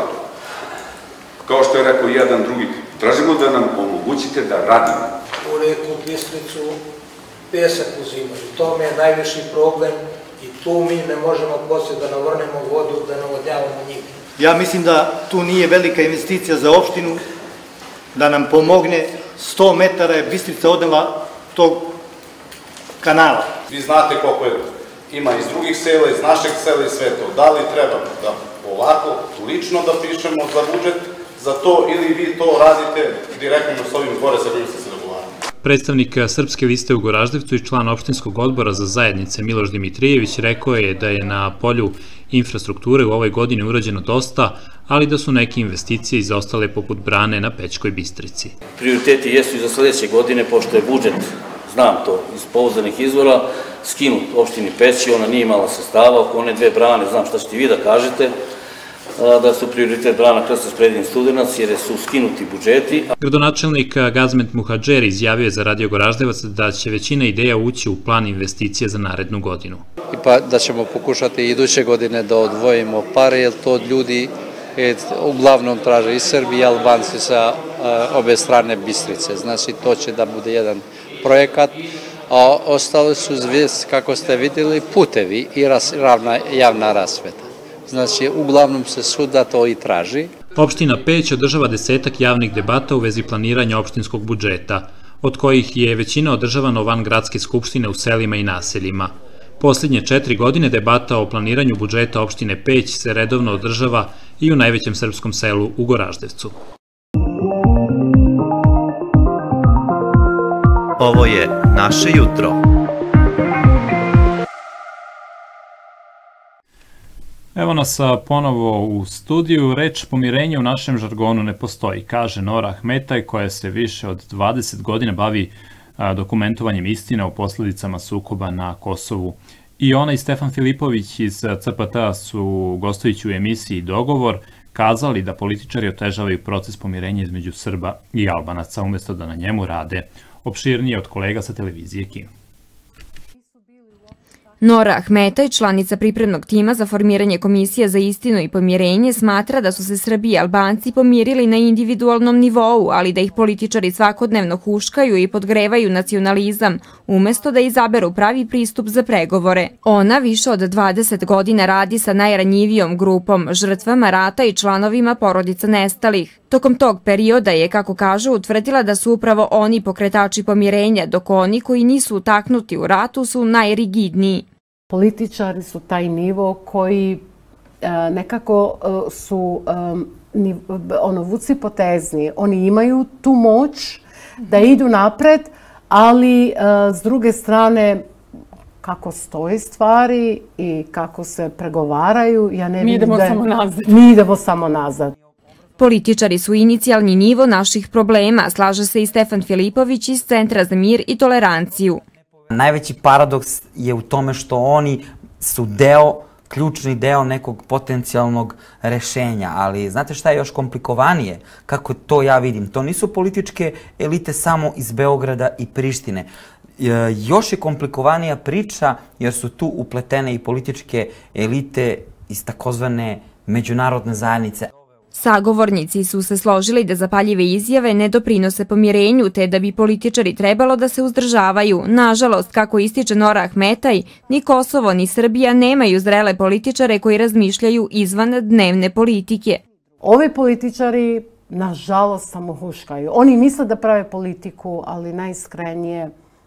Kao što je rekao jedan drugi, tražimo da nam omogućite da radimo. U reku Bistricu pesak uzimaju. To mi je najviši problem i tu mi ne možemo poslije da navrnemo vodu, da navodnjavamo njih. Ja mislim da tu nije velika investicija za opštinu, da nam pomogne sto metara je Bistrica odnela tog kanala. Vi znate koliko je, ima iz drugih sela, iz našeg sela i sve to. Da li treba da ovako, lično da pišemo za budžet za to ili vi to radite direktno s ovim gore sa kojim ste se dogovarali? Predstavnik Srpske liste u Goraždevcu i član opštinskog odbora za zajednice Miloš Dimitrijević rekao je da je na polju infrastrukture u ovoj godini urađeno dosta, ali da su neke investicije izostale poput brane na Pećkoj Bistrici. Prioriteti jesu i za sledeće godine, pošto je budžet, znam to, iz pouzdanih izvora, skinut opštini Peći, ona nije imala sredstava, oko one dve brane, znam šta ćete vi da kažete, da su prioritet brana Krstos Predin Studenac, jer su skinuti budžeti. Gradonačelnik Gazmet Muhadžeri izjavio je za Radio Goraždevac da će većina ideja ući u plan investicije za narednu godinu. Pa da ćemo pokušati iduće godine da odvojimo pare, jer to ljudi uglavnom traže i Srbi i Albanci sa obe strane Bistrice. Znači to će da bude jedan projekat, a ostalo su, kako ste vidjeli, putevi i javna rasveta. Znači, uglavnom se svuda to i traži. Opština Peć održava desetak javnih debata u vezi planiranja opštinskog budžeta, od kojih je većina održavana van gradske skupštine u selima i naseljima. Posljednje četiri godine debata o planiranju budžeta opštine Peć se redovno održava i u najvećem srpskom selu u Goraždevcu. Ovo je naše jutro. Evo nas ponovo u studiju. Reč pomirenja u našem žargonu ne postoji, kaže Nora Ahmetaj, koja se više od dvadeset godina bavi dokumentovanjem istine o posledicama sukoba na Kosovu I ona i Stefan Filipović iz C P T su, gostujući u emisiji Dogovor, kazali da političari otežavaju proces pomirenja između Srba i Albanaca, umjesto da na njemu rade. Opširnije od kolega sa televizije Kim. Nora Ahmetaj, članica pripremnog tima za formiranje Komisije za istinu i pomirenje, smatra da su se Srbi i Albanci pomirili na individualnom nivou, ali da ih političari svakodnevno huškaju i podgrevaju nacionalizam, umjesto da izaberu pravi pristup za pregovore. Ona više od dvadeset godina radi sa najranjivijom grupom, žrtvama rata i članovima porodica nestalih. Tokom tog perioda je, kako kažu, utvrdila da su upravo oni pokretači pomirenja, dok oni koji nisu utaknuti u ratu su najrigidniji. Političari su taj nivo koji nekako su ono vuci potezni. Oni imaju tu moć da idu napred, ali s druge strane kako stoje stvari i kako se pregovaraju, ja ne vidim da... Mi idemo samo nazad. Mi idemo samo nazad. Političari su inicijalni nivo naših problema, slaže se i Stefan Filipović iz Centra za mir i toleranciju. Najveći paradoks je u tome što oni su deo, ključni deo nekog potencijalnog rešenja, ali znate šta je još komplikovanije? Kako to ja vidim? To nisu političke elite samo iz Beograda i Prištine. Još je komplikovanija priča jer su tu upletene i političke elite iz takozvane međunarodne zajednice. Sagovornici su se složili da zapaljive izjave ne doprinose pomirenju, te da bi političari trebalo da se uzdržavaju. Nažalost, kako ističe Nora Ahmetaj, ni Kosovo ni Srbija nemaju zrele političare koji razmišljaju izvan dnevne politike. Ovi političari, nažalost, samo huškaju. Oni misle da prave politiku, ali najiskrenije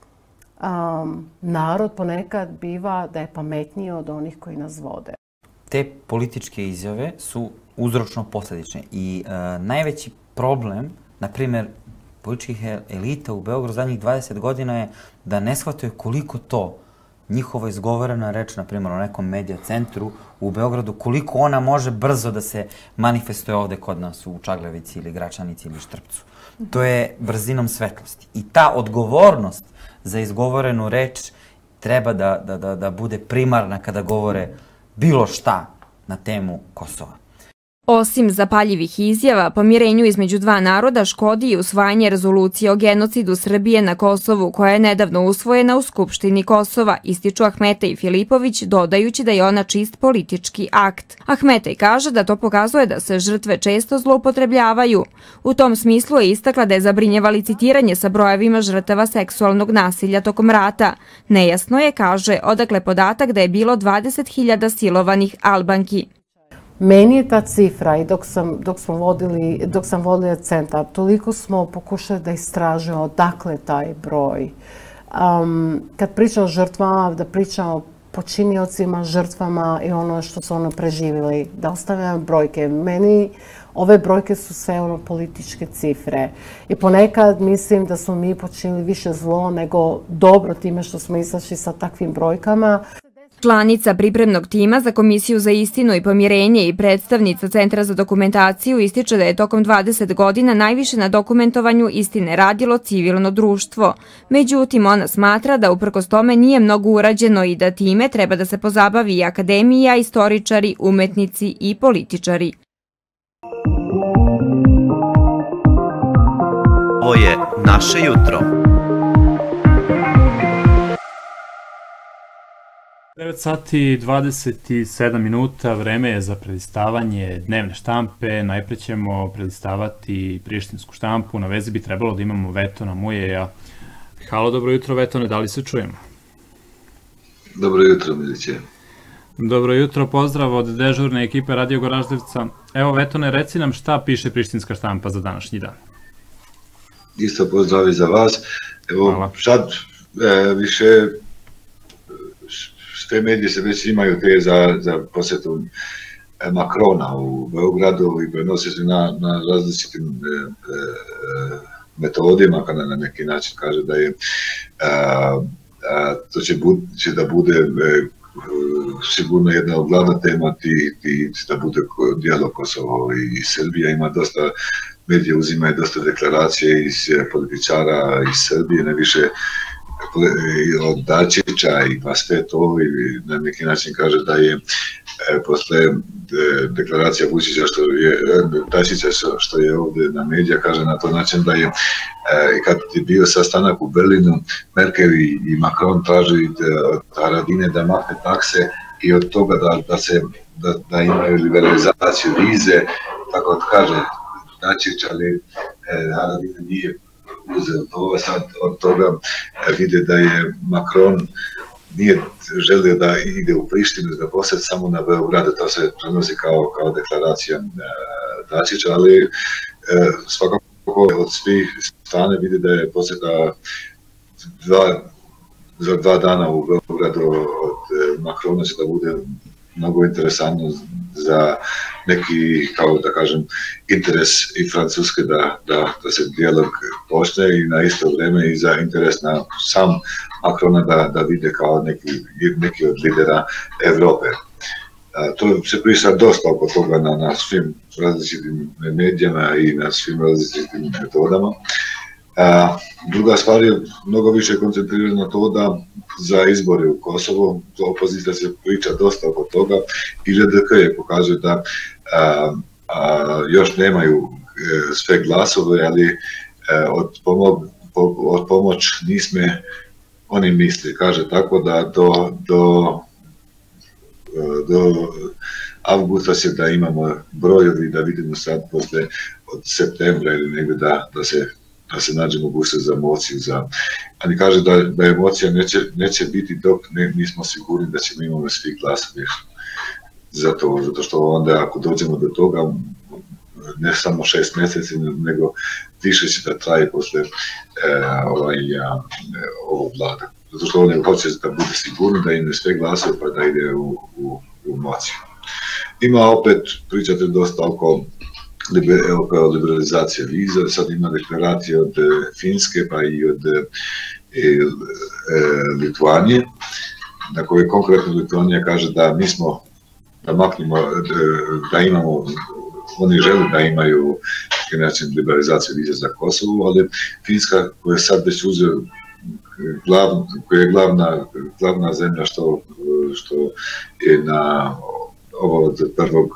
narod ponekad biva da je pametniji od onih koji nas vode. Te političke izjave su uzročno-posledične i najveći problem, na primjer, političkih elita u Beogradu zadnjih dvadeset godina je da ne shvataju koliko to njihova izgovorena reč, na primjer, o nekom medija centru u Beogradu, koliko ona može brzo da se manifestuje ovde kod nas u Čagljevici ili Gračanici ili Štrpcu. To je brzinom svetlosti. I ta odgovornost za izgovorenu reč treba da bude primarna kada govore bilo šta na temu Kosova. Osim zapaljivih izjava, pomirenju između dva naroda škodi i usvajanje rezolucije o genocidu Srbije na Kosovu, koja je nedavno usvojena u Skupštini Kosova, ističu Ahmetaj i Filipović, dodajući da je ona čist politički akt. Ahmetaj kaže da to pokazuje da se žrtve često zloupotrebljavaju. U tom smislu je istakla da je zabrinjeva licitiranje sa brojevima žrtava seksualnog nasilja tokom rata. Nejasno je, kaže, odakle podatak da je bilo dvadeset hiljada silovanih Albanki. Meni je ta cifra i dok sam, dok smo vodili, dok sam vodila centar, toliko smo pokušali da istražujemo odakle taj broj. Um, kad pričam o žrtvama, da pričam o počiniocima, žrtvama i ono što su ono preživjeli, da ostavljam brojke. Meni ove brojke su sve ono političke cifre. I ponekad mislim da smo mi počinili više zlo nego dobro time što smo izašli sa takvim brojkama. Članica pripremnog tima za Komisiju za istinu i pomirenje i predstavnica Centra za dokumentaciju ističe da je tokom dvadeset godina najviše na dokumentovanju istine radilo civilno društvo. Međutim, ona smatra da uprkos tome nije mnogo urađeno i da time treba da se pozabavi i akademija, istoričari, umetnici i političari. Ovo je naše jutro. devet sati i dvadeset sedam minuta, vreme je za prelistavanje dnevne štampe. Najpre ćemo prelistavati prištinsku štampu. Na vezi bi trebalo da imamo Vetona Mujeja. Halo, dobro jutro Vetone, da li se čujemo? Dobro jutro, Miliće. Dobro jutro, pozdrav od dežurne ekipe Radio Goraždevca. Evo Vetone, reci nam šta piše prištinska štampa za današnji dan. Isto pozdrav i za vas. Evo, sad više... Sve medije se već imaju te za posjetu Makrona u Beogradu i prenose se na različitim metodima, kada na neki način kaže da je to će da bude sigurno jedna od glavna tema da bude dijalog Kosovo i Srbija. Ima dosta, medije uzimaju dosta deklaracije iz političara iz Srbije, ne više od Dačića i pa sve to i na neki način kaže da je posle deklaracija Vučića što je Dačića što je ovdje na medija kaže na to način da je kad je bio sastanak u Berlinu Merkel i Macron traži od Haradine da makne takse i od toga da, da se da, da imaju liberalizaciju vize, tako da kaže Dačić, ali Haradine nije uzeo to, sad od toga vide da je Macron nije želio da ide u Prištinu, da posjeti samo na Beogradu, to se prenosi kao, kao deklaracija Dačića, ali svakako od svih strane vidi da je posjeta dva, za dva dana u Beogradu od Macrona će da bude mnogo interesantno za neki, kao da kažem, interes i Francuske da, da, da se dijalog počne i na isto vrijeme i za interes na sam Macrona da, da vide kao neki, neki od lidera Evrope. A, to se priča dosta oko toga na, na svim različitim medijama i na svim različitim metodama. A, druga stvar je mnogo više koncentrirana na to da za izbore u Kosovo, opozicija se priča dosta oko toga i L D K je pokazuje da a, a, još nemaju e, sve glasove, ali e, od, pomog, po, od pomoć nisme, oni misle, kaže tako da do, do, do avgusta će da imamo brojevi, da vidimo sad posle od septembra ili negdje da, da se da se nađe mogućnost za emociju, za... ali kaže da, da emocija neće, neće biti dok ne, nismo sigurni da ćemo imati svi glasovi za to, zato što onda ako dođemo do toga, ne samo šest mjeseci, nego više će da traje posle e, ovaj, a, ovog vlada. Zato što oni hoće da bude sigurni da imaju sve glasove pa da ide u, u, u emociju. Ima opet, pričate dosta oko Evo kao liberalizacija viza, sad ima deklaracije od Finske pa i od e, e, Litvanije, na kojoj konkretno Litvanija kaže da mi smo, da maknemo, da imamo, oni žele da imaju način liberalizaciju viza za Kosovo, ali Finska koja je sad već uzeo, glav, koja je glavna, glavna zemlja što, što je na ovo od prvog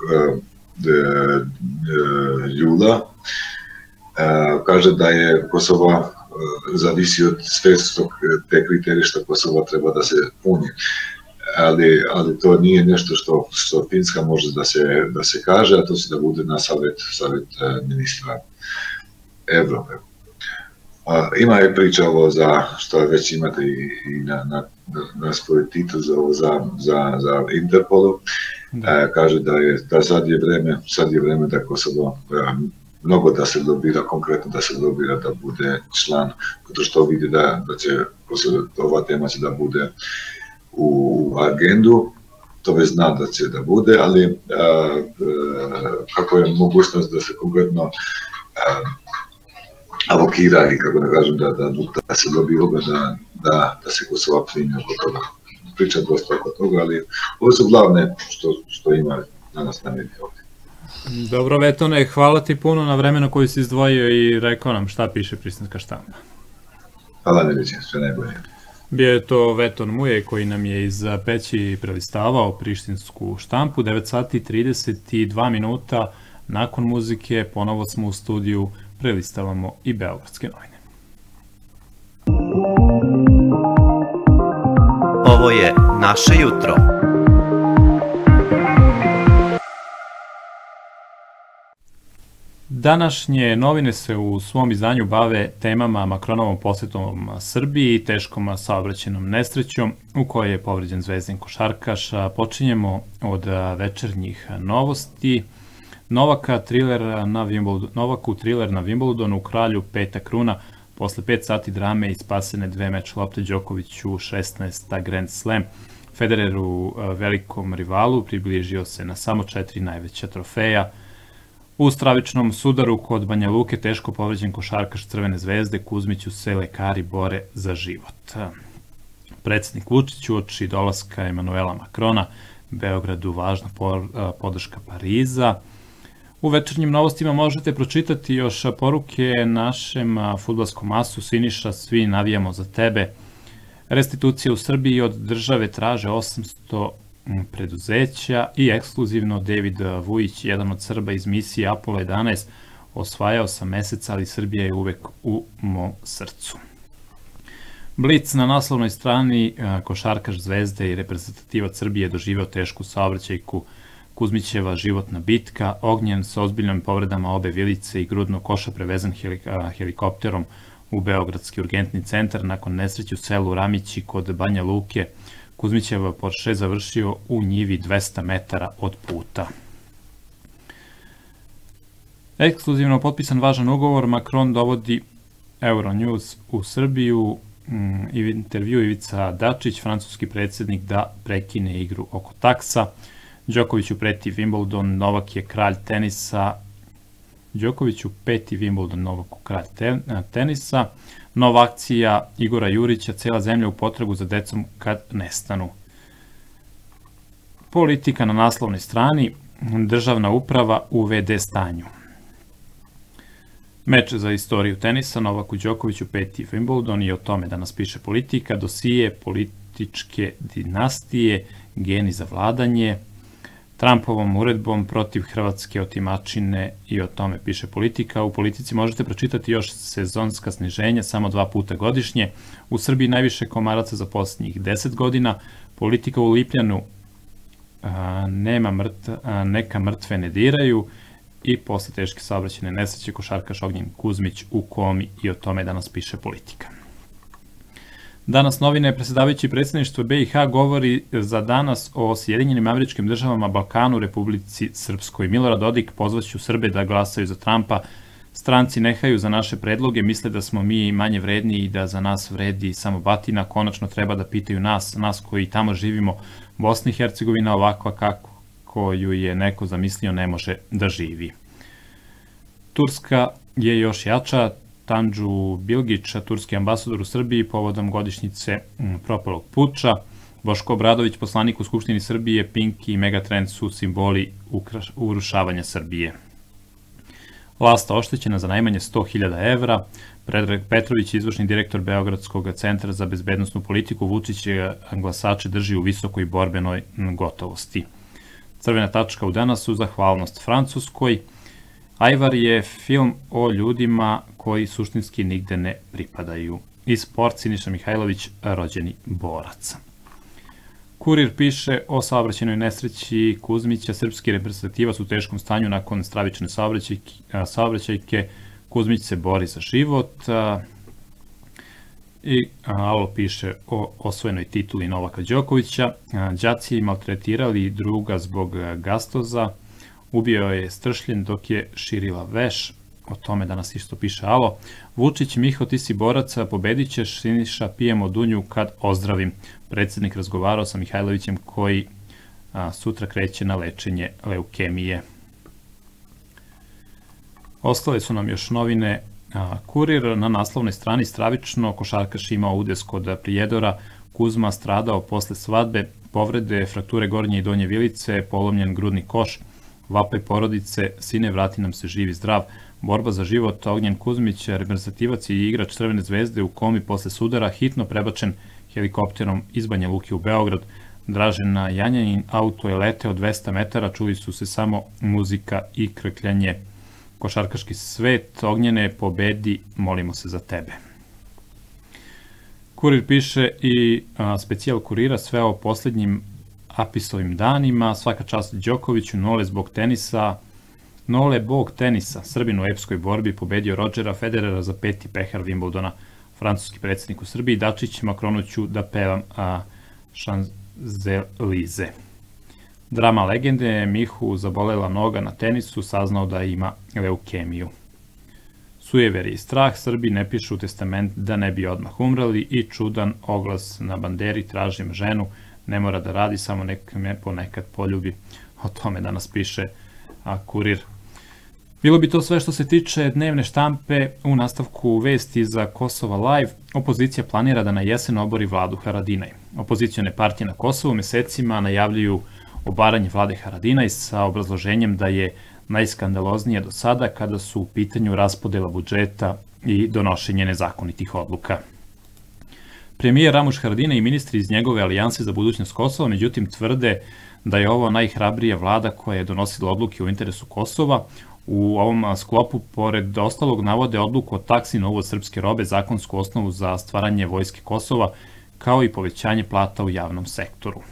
jula, kaže da je Kosovo zavisi od sve te kriterije što Kosovo treba da se puni. Ali, ali to nije nešto što, što Finska može da se, da se kaže, a to će da bude na savjet, savjet ministra Evrope. A, ima i priča ovo za, što već imate i, i na, na, na svoj titul za, za, za, za Interpolu. E, kaže da je da sad je vreme, sad je vreme da Kosovo e, mnogo da se lobira, konkretno da se lobira da bude član, zato što vidi da, da će Kosovo, ova tema će da bude u agendu, to već zna da će da bude, ali a, a, kako je mogućnost da se konkretno a, avokira i kako da kažem da, da, da se dobi oba da, da, da se Kosovo primi oko toga. Priča dosta oko toga, ali ovo su glavne što, što ima danas na mediji ovdje. Dobro, Vetone, hvala ti puno na vremenu koju si izdvojio i rekao nam šta piše Prištinska štampa. Hvala, Neviće, sve najbolje. Bio je to Veton Muje koji nam je iz Peći prelistavao Prištinsku štampu, devet sati trideset dva minuta. Nakon muzike ponovo smo u studiju, prelistavamo i Beogradske novine. Ovo je naše jutro. Današnje novine se u svom izdanju bave temama Macronovom posjetom Srbiji i teškom saobraćajnom nesrećom u kojoj je povređen zvezdin košarkaš. Počinjemo od večernjih novosti. Novaka triler na Wimbledonu, Novaku triler na Wimbledonu u kralju peta kruna. Posle pet sati drame i spasene dve meč lopte Đokoviću šesnaesta Grand Slam. Federeru, velikom rivalu, približio se na samo četiri najveća trofeja. U stravičnom sudaru kod Banja Luke teško povređen košarkaš Crvene zvezde, Kuzmiću se lekari bore za život. Predsjednik Vučić uoči dolaska Emanuela Macrona, Beogradu važna podrška Pariza. U večernjim novostima možete pročitati još poruke našem fudbalskom asu Siniša, svi navijamo za tebe. Restitucije u Srbiji od države traže osamsto preduzeća i ekskluzivno David Vujić, jedan od Srba iz misije Apollo jedanaest, osvajao sam mesec, ali Srbija je uvek u mom srcu. Blic na naslovnoj strani, košarkaš Zvezde i reprezentativac Srbije doživeo tešku saobraćajku, Kuzmićeva životna bitka, Ognjen sa ozbiljnim povredama obe vilice i grudnog koša prevezan helikopterom u Beogradski urgentni centar nakon nesreće u selu Ramići kod Banja Luke. Kuzmićeva Porsche završio u njivi dvesta metara od puta. Ekskluzivno potpisan važan ugovor, Macron dovodi Euronews u Srbiju, intervju Ivica Dačić, francuski predsjednik da prekine igru oko taksa, Đokoviću preti Wimbledon, Novak je kralj tenisa, Đokoviću peti Wimbledon, Novaku kralj tenisa, nova akcija Igora Jurića, cela zemlja u potragu za decom kad nestanu. Politika na naslovnoj strani, državna uprava u ve de stanju. Meč za istoriju tenisa, Novaku Đokoviću peti Wimbledon i o tome danas piše Politika, dosije političke dinastije, geni za vladanje, Trumpovom uredbom protiv hrvatske otimačine i o tome piše Politika. U Politici možete pročitati još sezonska sniženja, samo dva puta godišnje. U Srbiji najviše komaraca za posljednjih deset godina. Politika u Lipljanu, nema mrtva, neka mrtve ne diraju i posle teške saobraćajne nesreće košarkaš Ognjen Kuzmić u komi i o tome danas piše Politika. Danas novine, predsjedavajući predsjedništvo be i ha govori za danas o Sjedinjenim Američkim Državama, Balkanu, Republici Srpskoj. Milorad Dodik pozvaću Srbe da glasaju za Trumpa. Stranci nehaju za naše predloge, misle da smo mi manje vredni i da za nas vredi samo batina. Konačno treba da pitaju nas, nas koji tamo živimo. Bosna i Hercegovina ovakva kako ju je neko zamislio ne može da živi. Turska je još jača. Tanđu Bilgića, turski ambasador u Srbiji, povodom godišnjice propalog puča. Boško Obradović, poslanik u Skupštini Srbije, Pink i Megatrend su simboli urušavanja Srbije. Lasta oštećena za najmanje sto hiljada evra. Predrag Petrović, izvršni direktor Beogradskog centra za bezbednostnu politiku, Vučić je glasače drži u visokoj borbenoj gotovosti. Crvena tačka u danasu, zahvalnost Francuskoj. Ajvar je film o ljudima koji suštinski nigde ne pripadaju. I sport, Siniša Mihajlović, rođeni borac. Kurir piše o saobraćajnoj nesreći Kuzmića. Srpski reprezentativac u teškom stanju nakon stravične saobraćajke. Kuzmić se bori za život. I Alo piše o osvojenoj tituli Novaka Đokovića. Đaci maltretirali druga zbog gastoza. Ubio je Stršljen dok je širila veš. O tome danas isto piše Alo. Vučić, Miho, ti si boraca, pobedit ćeš. Siniša, pijemo dunju kad ozdravim. Predsjednik razgovarao sa Mihajlovićem koji a, sutra kreće na lečenje leukemije. Ostale su nam još novine. A, Kurir na naslovnoj strani stravično. Košarkaš imao udes kod Prijedora. Kuzma stradao posle svadbe. Povrede, frakture gornje i donje vilice. Polomljen grudni koš. Vapaj porodice, sine, vrati nam se živi zdrav. Borba za život, Ognjen Kuzmić, reprezentativac i igrač Crvene zvezde u komi posle sudara, hitno prebačen helikopterom iz Banja Luke u Beograd. Dražena Janjanin, auto je leteo dvesta metara, čuli su se samo muzika i krkljanje. Košarkaški svet, Ognjene, pobedi, molimo se za tebe. Kurir piše i a, specijal Kurira sve o posljednjim Apisovim danima, svaka čast Đokoviću, Nole zbog tenisa, Nole bog tenisa, Srbin u epskoj borbi pobedio Rodgera Federera za peti pehar Wimbledona, francuski predsjednik u Srbiji, Dačić, Macronu ću da pevam a, Šanzelize. Drama legende, Mihu zabolela noga na tenisu, saznao da ima leukemiju. Sujeveri i strah, Srbi ne pišu testament da ne bi odmah umrali i čudan oglas na banderi, tražim ženu, ne mora da radi, samo nek me ponekad poljubi. O tome danas piše a, Kurir. Bilo bi to sve što se tiče dnevne štampe. U nastavku vesti za Kosova Live. Opozicija planira da na jesen obori vladu Haradinaj. Opozicione partije na Kosovu mesecima najavljuju obaranje vlade Haradinaj sa obrazloženjem da je najskandaloznije do sada kada su u pitanju raspodela budžeta i donošenje nezakonitih odluka. Premijer Ramuš Haradinaj i ministri iz njegove alijanse za budućnost Kosova, međutim, tvrde da je ovo najhrabrija vlada koja je donosila odluke u interesu Kosova. U ovom sklopu, pored ostalog, navode odluku o taksi na uvoz srpske robe, zakonsku osnovu za stvaranje vojske Kosova, kao i povećanje plata u javnom sektoru.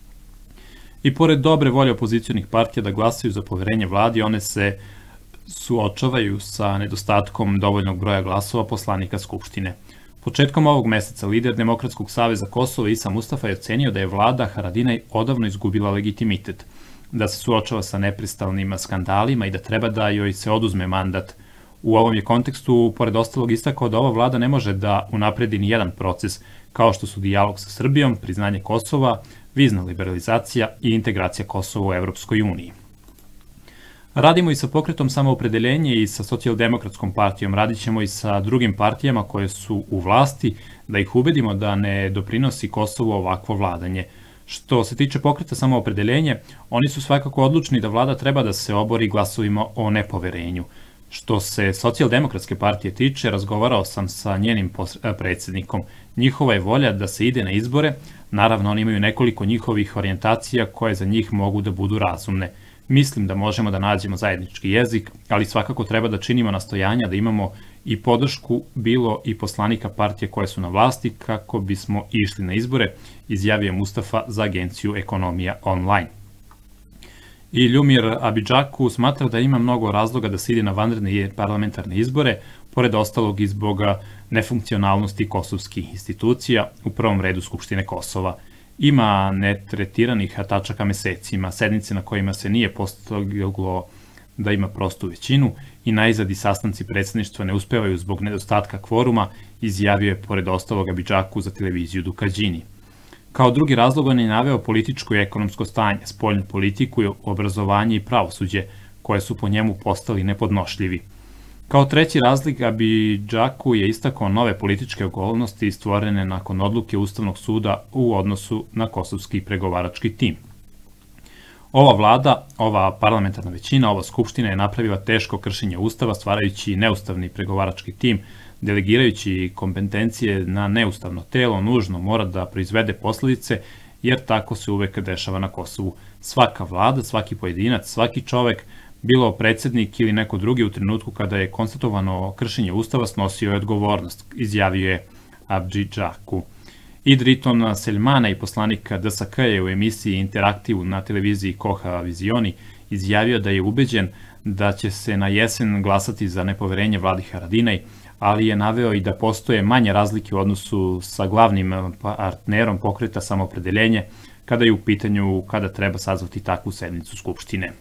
I pored dobre volje opozicionih partija da glasaju za poverenje vladi, one se suočavaju sa nedostatkom dovoljnog broja glasova poslanika Skupštine. Početkom ovog meseca lider Demokratskog saveza Kosova Isa Mustafa je ocenio da je vlada Haradinaj odavno izgubila legitimitet, da se suočava sa nepristalnim skandalima i da treba da joj se oduzme mandat. U ovom je kontekstu, pored ostalog, istakao da ova vlada ne može da unapredi ni jedan proces, kao što su dijalog sa Srbijom, priznanje Kosova, vizna liberalizacija i integracija Kosova u Evropskoj uniji. Radimo i sa pokretom Samoopredeljenje i sa Socijaldemokratskom partijom, radit ćemo i sa drugim partijama koje su u vlasti, da ih ubedimo da ne doprinosi Kosovu ovakvo vladanje. Što se tiče pokreta Samoopredeljenje, oni su svakako odlučni da vlada treba da se obori glasovima o nepoverenju. Što se Socijaldemokratske partije tiče, razgovarao sam sa njenim predsjednikom. Njihova je volja da se ide na izbore, naravno oni imaju nekoliko njihovih orijentacija koje za njih mogu da budu razumne. Mislim da možemo da nađemo zajednički jezik, ali svakako treba da činimo nastojanja da imamo i podršku bilo i poslanika partije koje su na vlasti kako bismo išli na izbore, izjavio Mustafa za agenciju Ekonomija online. I Ljumir Abidžaku smatra da ima mnogo razloga da se ide na vanredne parlamentarne izbore, pored ostalog i zbog nefunkcionalnosti kosovskih institucija, u prvom redu Skupštine Kosova. Ima netretiranih tačaka mesecima, sednice na kojima se nije postiglo da ima prostu većinu i najzad i sastanci predsjedništva ne uspevaju zbog nedostatka kvoruma, izjavio je pored ostalog Abidžaku za televiziju Dukađini. Kao drugi razlog on je naveo političko i ekonomsko stanje, spoljnu politiku, obrazovanje i pravosuđe, koje su po njemu postali nepodnošljivi. Kao treći razlog Abidžaku je istakao nove političke okolnosti stvorene nakon odluke Ustavnog suda u odnosu na kosovski pregovarački tim. Ova vlada, ova parlamentarna većina, ova skupština je napravila teško kršenje Ustava stvarajući neustavni pregovarački tim, delegirajući kompetencije na neustavno telo, nužno mora da proizvede posledice, jer tako se uvek dešava na Kosovu. Svaka vlada, svaki pojedinac, svaki čovek, bilo predsjednik ili neko drugi u trenutku kada je konstatovano kršenje Ustava snosio je odgovornost, izjavio je Abidžaku. I Driton Seljmana i poslanik D S K je u emisiji Interaktivu na televiziji Koha Vizioni izjavio da je ubeđen da će se na jesen glasati za nepoverenje vladi Haradinaj, ali je naveo i da postoje manje razlike u odnosu sa glavnim partnerom pokreta Samoopredeljenje kada je u pitanju kada treba sazvati takvu sednicu Skupštine.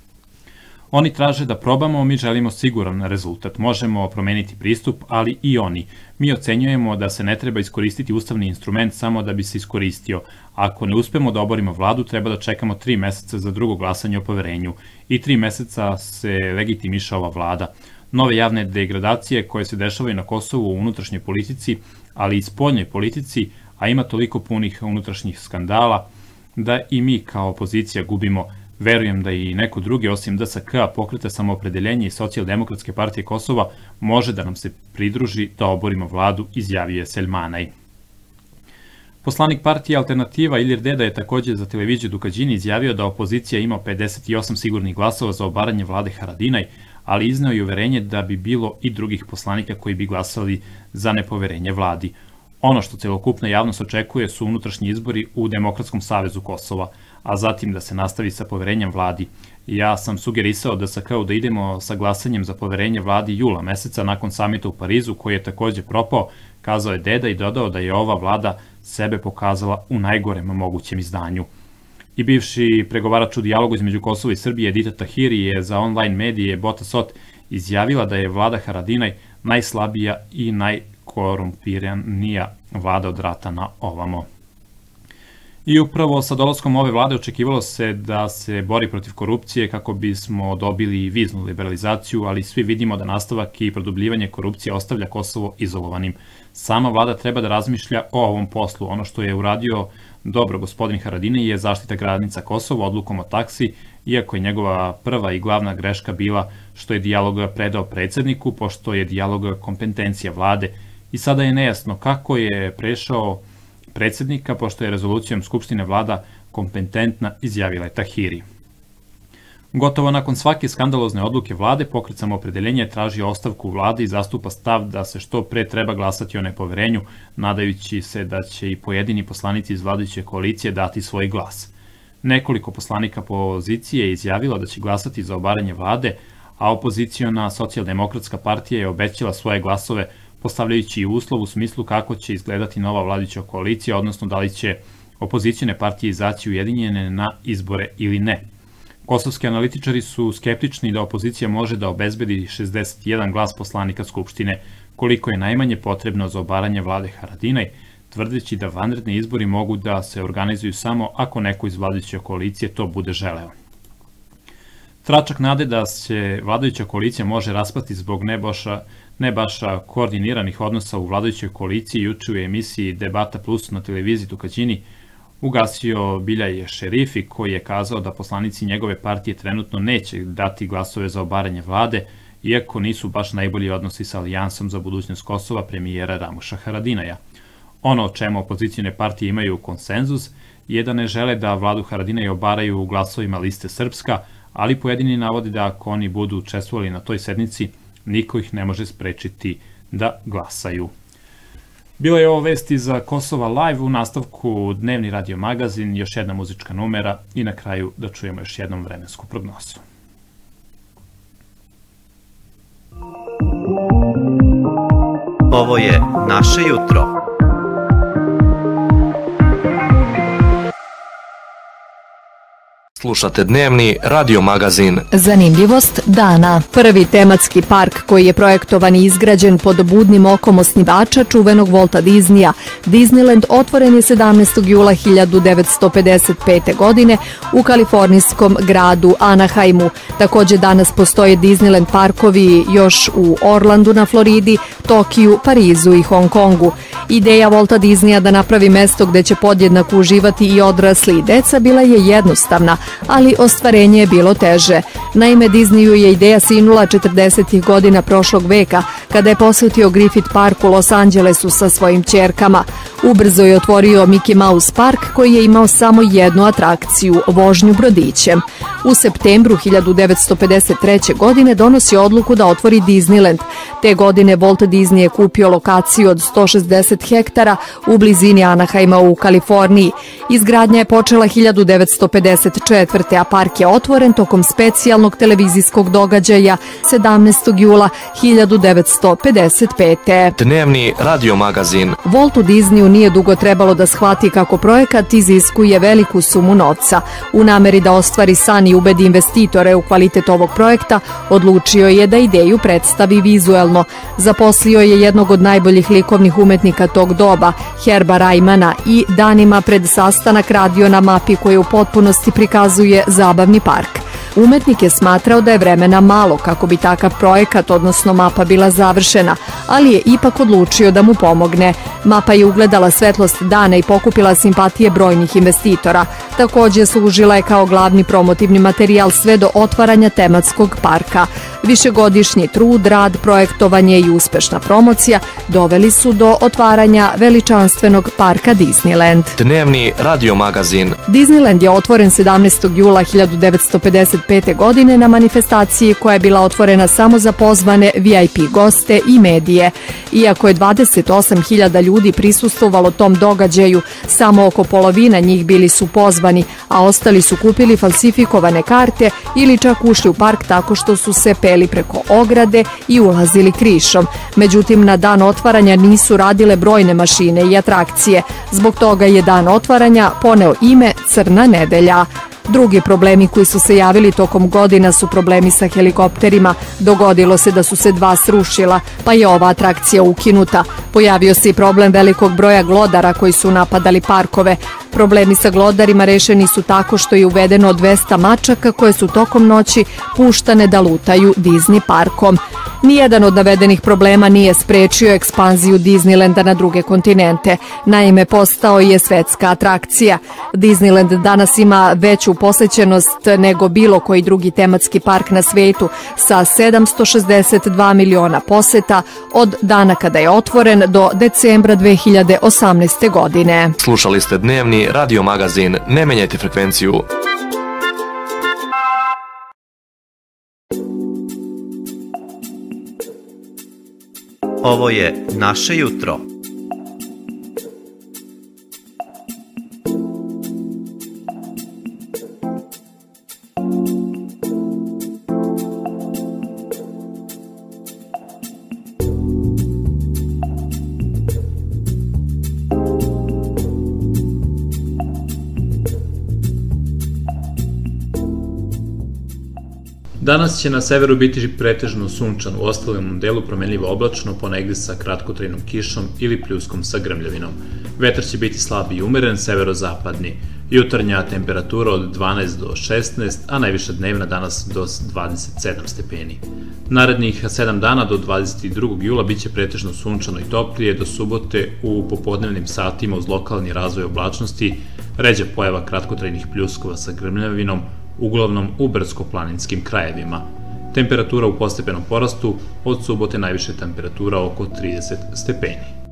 Oni traže da probamo, mi želimo siguran rezultat. Možemo promeniti pristup, ali i oni. Mi ocenjujemo da se ne treba iskoristiti ustavni instrument samo da bi se iskoristio. Ako ne uspemo da oborimo vladu, treba da čekamo tri meseca za drugo glasanje o poverenju. I tri meseca se legitimiša ova vlada. Nove javne degradacije koje se dešavaju na Kosovu u unutrašnjoj politici, ali i spoljnoj politici, a ima toliko punih unutrašnjih skandala, da i mi kao opozicija gubimo. Verujem da i neko drugi osim D S K, pokreta Samoopredeljenje i Socijaldemokratske partije Kosova može da nam se pridruži da oborimo vladu, izjavio je Seljmanaj. Poslanik partije Alternativa Ilir Deda je također za televiziju Dukađini izjavio da opozicija ima pedeset osam sigurnih glasova za obaranje vlade Haradinaj, ali izneo i uverenje da bi bilo i drugih poslanika koji bi glasali za nepoverenje vladi. Ono što celokupna javnost očekuje su unutrašnji izbori u Demokratskom savezu Kosova, a zatim da se nastavi sa poverenjem vladi. Ja sam sugerisao D S K-u da idemo sa glasanjem za poverenje vladi jula meseca nakon samita u Parizu, koji je također propao, kazao je Deda i dodao da je ova vlada sebe pokazala u najgorem mogućem izdanju. I bivši pregovarač u dijalogu između Kosova i Srbije Edita Tahiri je za online medije Bota Sot izjavila da je vlada Haradinaj najslabija i najkorumpiranija vlada od rata na ovamo. I upravo sa dolaskom ove vlade očekivalo se da se bori protiv korupcije kako bismo dobili viznu liberalizaciju, ali svi vidimo da nastavak i produbljivanje korupcije ostavlja Kosovo izolovanim. Sama vlada treba da razmišlja o ovom poslu. Ono što je uradio dobro gospodin Haradinaj je zaštita granica Kosova odlukom o taksi, iako je njegova prva i glavna greška bila što je dijalog predao predsjedniku, pošto je dijalog kompetencija vlade. i sada je nejasno kako je prešao predsjednika, pošto je rezolucijom Skupštine vlada kompetentna, izjavila je Tahiri. Gotovo nakon svake skandalozne odluke vlade, Pokret Samoopredeljenja traži ostavku vlade i zastupa stav da se što pre treba glasati o nepoverenju, nadajući se da će i pojedini poslanici iz vladajuće koalicije dati svoj glas. Nekoliko poslanika opozicije je izjavilo da će glasati za obaranje vlade, a opoziciona Socijaldemokratska partija je obećala svoje glasove, postavljajući i uslov u smislu kako će izgledati nova vladajuća koalicija, odnosno da li će opozicijone partije izaći ujedinjene na izbore ili ne. Kosovski analitičari su skeptični da opozicija može da obezbedi šezdeset jedan glas poslanika Skupštine, koliko je najmanje potrebno za obaranje vlade Haradinaj, tvrdeći da vanredni izbori mogu da se organizuju samo ako neko iz vladajuće koalicije to bude želeo. Tračak nade da se vladajuća koalicija može raspasti zbog ne baš koordiniranih odnosa u vladajućoj koaliciji juče u emisiji Debata Plus na televiziji Tukađini ugasio Biljaje Šerifi, koji je kazao da poslanici njegove partije trenutno neće dati glasove za obaranje vlade, iako nisu baš najbolji odnosi sa Alijansom za budućnost Kosova premijera Ramuša Haradinaja. Ono o čemu opozicijone partije imaju konsenzus je da ne žele da vladu Haradinaja obaraju u glasovima liste Srpska, ali pojedini navode da ako oni budu učestvovali na toj sednici, niko ih ne može sprečiti da glasaju. Bila je ovo vesti za Kosova Live, u nastavku Dnevni radio magazin, još jedna muzička numera i na kraju da čujemo još jednom vremensku prognozu. Ovo je naše jutro. Slušate Dnevni radio magazin. Zanimljivost dana. Prvi tematski park koji je projektovan i izgrađen pod budnim okom osnivača čuvenog Walta Disneya, Disneyland, otvoren je sedamnaestog jula hiljadu devetsto pedeset pete. godine u kalifornijskom gradu Anaheimu. Takođe danas postoje Disneyland parkovi još u Orlandu na Floridi, Tokiju, Parizu i Hong Kongu. Ideja Walta Disneya da napravi mesto gde će podjednako uživati i odrasli i deca bila je jednostavna, ali ostvarenje je bilo teže. Naime, Disneyu je ideja sinula četrdesetih godina prošlog veka, kada je posetio Griffith Park u Los Angelesu sa svojim ćerkama. Ubrzo je otvorio Mickey Mouse Park, koji je imao samo jednu atrakciju, vožnju brodićem. U septembru hiljadu devetsto pedeset treće. godine donosi odluku da otvori Disneyland. Te godine Walt Disney je kupio lokaciju od sto šezdeset hektara u blizini Anaheima u Kaliforniji. Izgradnja je počela hiljadu devetsto pedeset četvrte. a park je otvoren tokom specijalnog televizijskog događaja sedamnaestog jula hiljadu devetsto pedeset pete. Dnevni radio magazin. Waltu Disneyu nije dugo trebalo da shvati kako projekat iziskuje veliku sumu novca. U nameri da ostvari san i ubedi investitore u kvalitet ovog projekta, odlučio je da ideju predstavi vizuelno. Zaposlio je jednog od najboljih likovnih umetnika tog doba, Herba Rajmana, i danima pred sastanak radio na mapi koja u potpunosti prikazuje zabavni park. Umetnik je smatrao da je vremena malo kako bi takav projekat, odnosno mapa, bila završena, ali je ipak odlučio da mu pomogne. Mapa je ugledala svetlost dana i pokupila simpatije brojnih investitora. Takođe služila je kao glavni promotivni materijal sve do otvaranja tematskog parka. Višegodišnji trud, rad, projektovanje i uspešna promocija doveli su do otvaranja veličanstvenog parka Disneyland. Dnevni radio magazin. Disneyland je otvoren sedamnaestog jula hiljadu devetsto pedeset pete. godine na manifestaciji koja je bila otvorena samo za pozvane V I P goste i medije. Iako je dvadeset osam hiljada ljudi prisustvovalo tom događaju, samo oko polovina njih bili su pozvani, a ostali su kupili falsifikovane karte ili čak ušli u park tako što su se peli preko ograde i ulazili krišom. Međutim, na dan otvaranja nisu radile brojne mašine i atrakcije. Zbog toga je dan otvaranja poneo ime Crna nedelja. Drugi problemi koji su se javili tokom godina su problemi sa helikopterima. Dogodilo se da su se dva srušila, pa je ova atrakcija ukinuta. Pojavio se i problem velikog broja glodara koji su napadali parkove. Problemi sa glodarima rešeni su tako što je uvedeno dvesta mačaka koje su tokom noći puštane da lutaju Disney parkom. Nijedan od navedenih problema nije sprečio ekspanziju Disneylanda na druge kontinente. Naime, postao je svetska atrakcija. Disneyland danas ima veću posećenost nego bilo koji drugi tematski park na svetu sa sedamsto šezdeset dva miliona poseta od dana kada je otvoren do decembra dve hiljade osamnaeste. godine. Slušali ste dnevni radio magazin Ne menjajte frekvenciju. Ovo je Naše jutro. Danas će na severu biti pretežno sunčan, u ostalom delu promenljivo oblačno, ponegde sa kratkotrajnom kišom ili pljuskom sa grmljavinom. Vetar će biti slab i umeren, severozapadni. Jutarnja temperatura od dvanaest do šesnaest, a najviša dnevna danas do dvadeset sedam stepeni. Narednih sedam dana do dvadeset drugog jula biće pretežno sunčano i toplije, do subote u popodnevnim satima uz lokalni razvoj oblačnosti, ređa pojava kratkotrajnih pljuskova sa grmljavinom, uglavnom u brdsko-planinskim krajevima. Temperatura u postepenom porastu, od subote najviše temperatura oko trideset stepeni.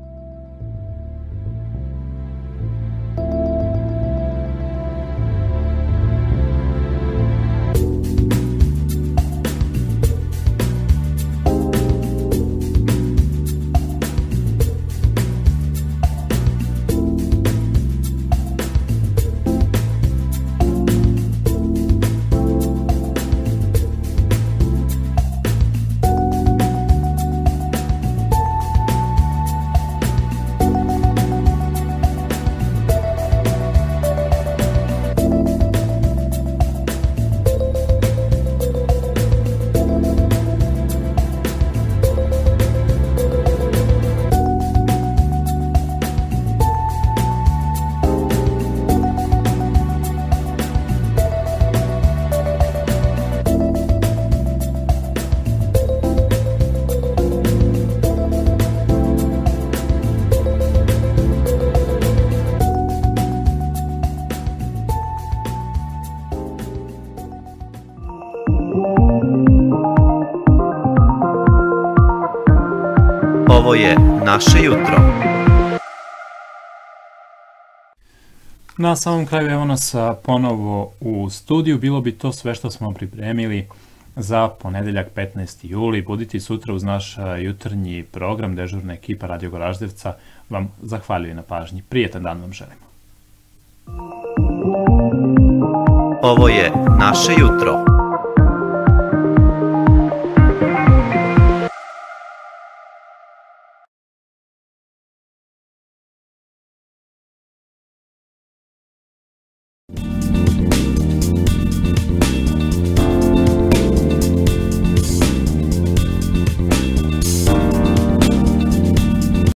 Ovo je Naše jutro. Na samom kraju evo nas ponovo u studiju. Bilo bi to sve što smo pripremili za ponedeljak petnaesti juli. Budite sutra uz naš jutarnji program. Dežurna ekipa Radio Goraždevca vam zahvaljuje na pažnji. Prijetan dan vam želimo. Ovo je Naše jutro.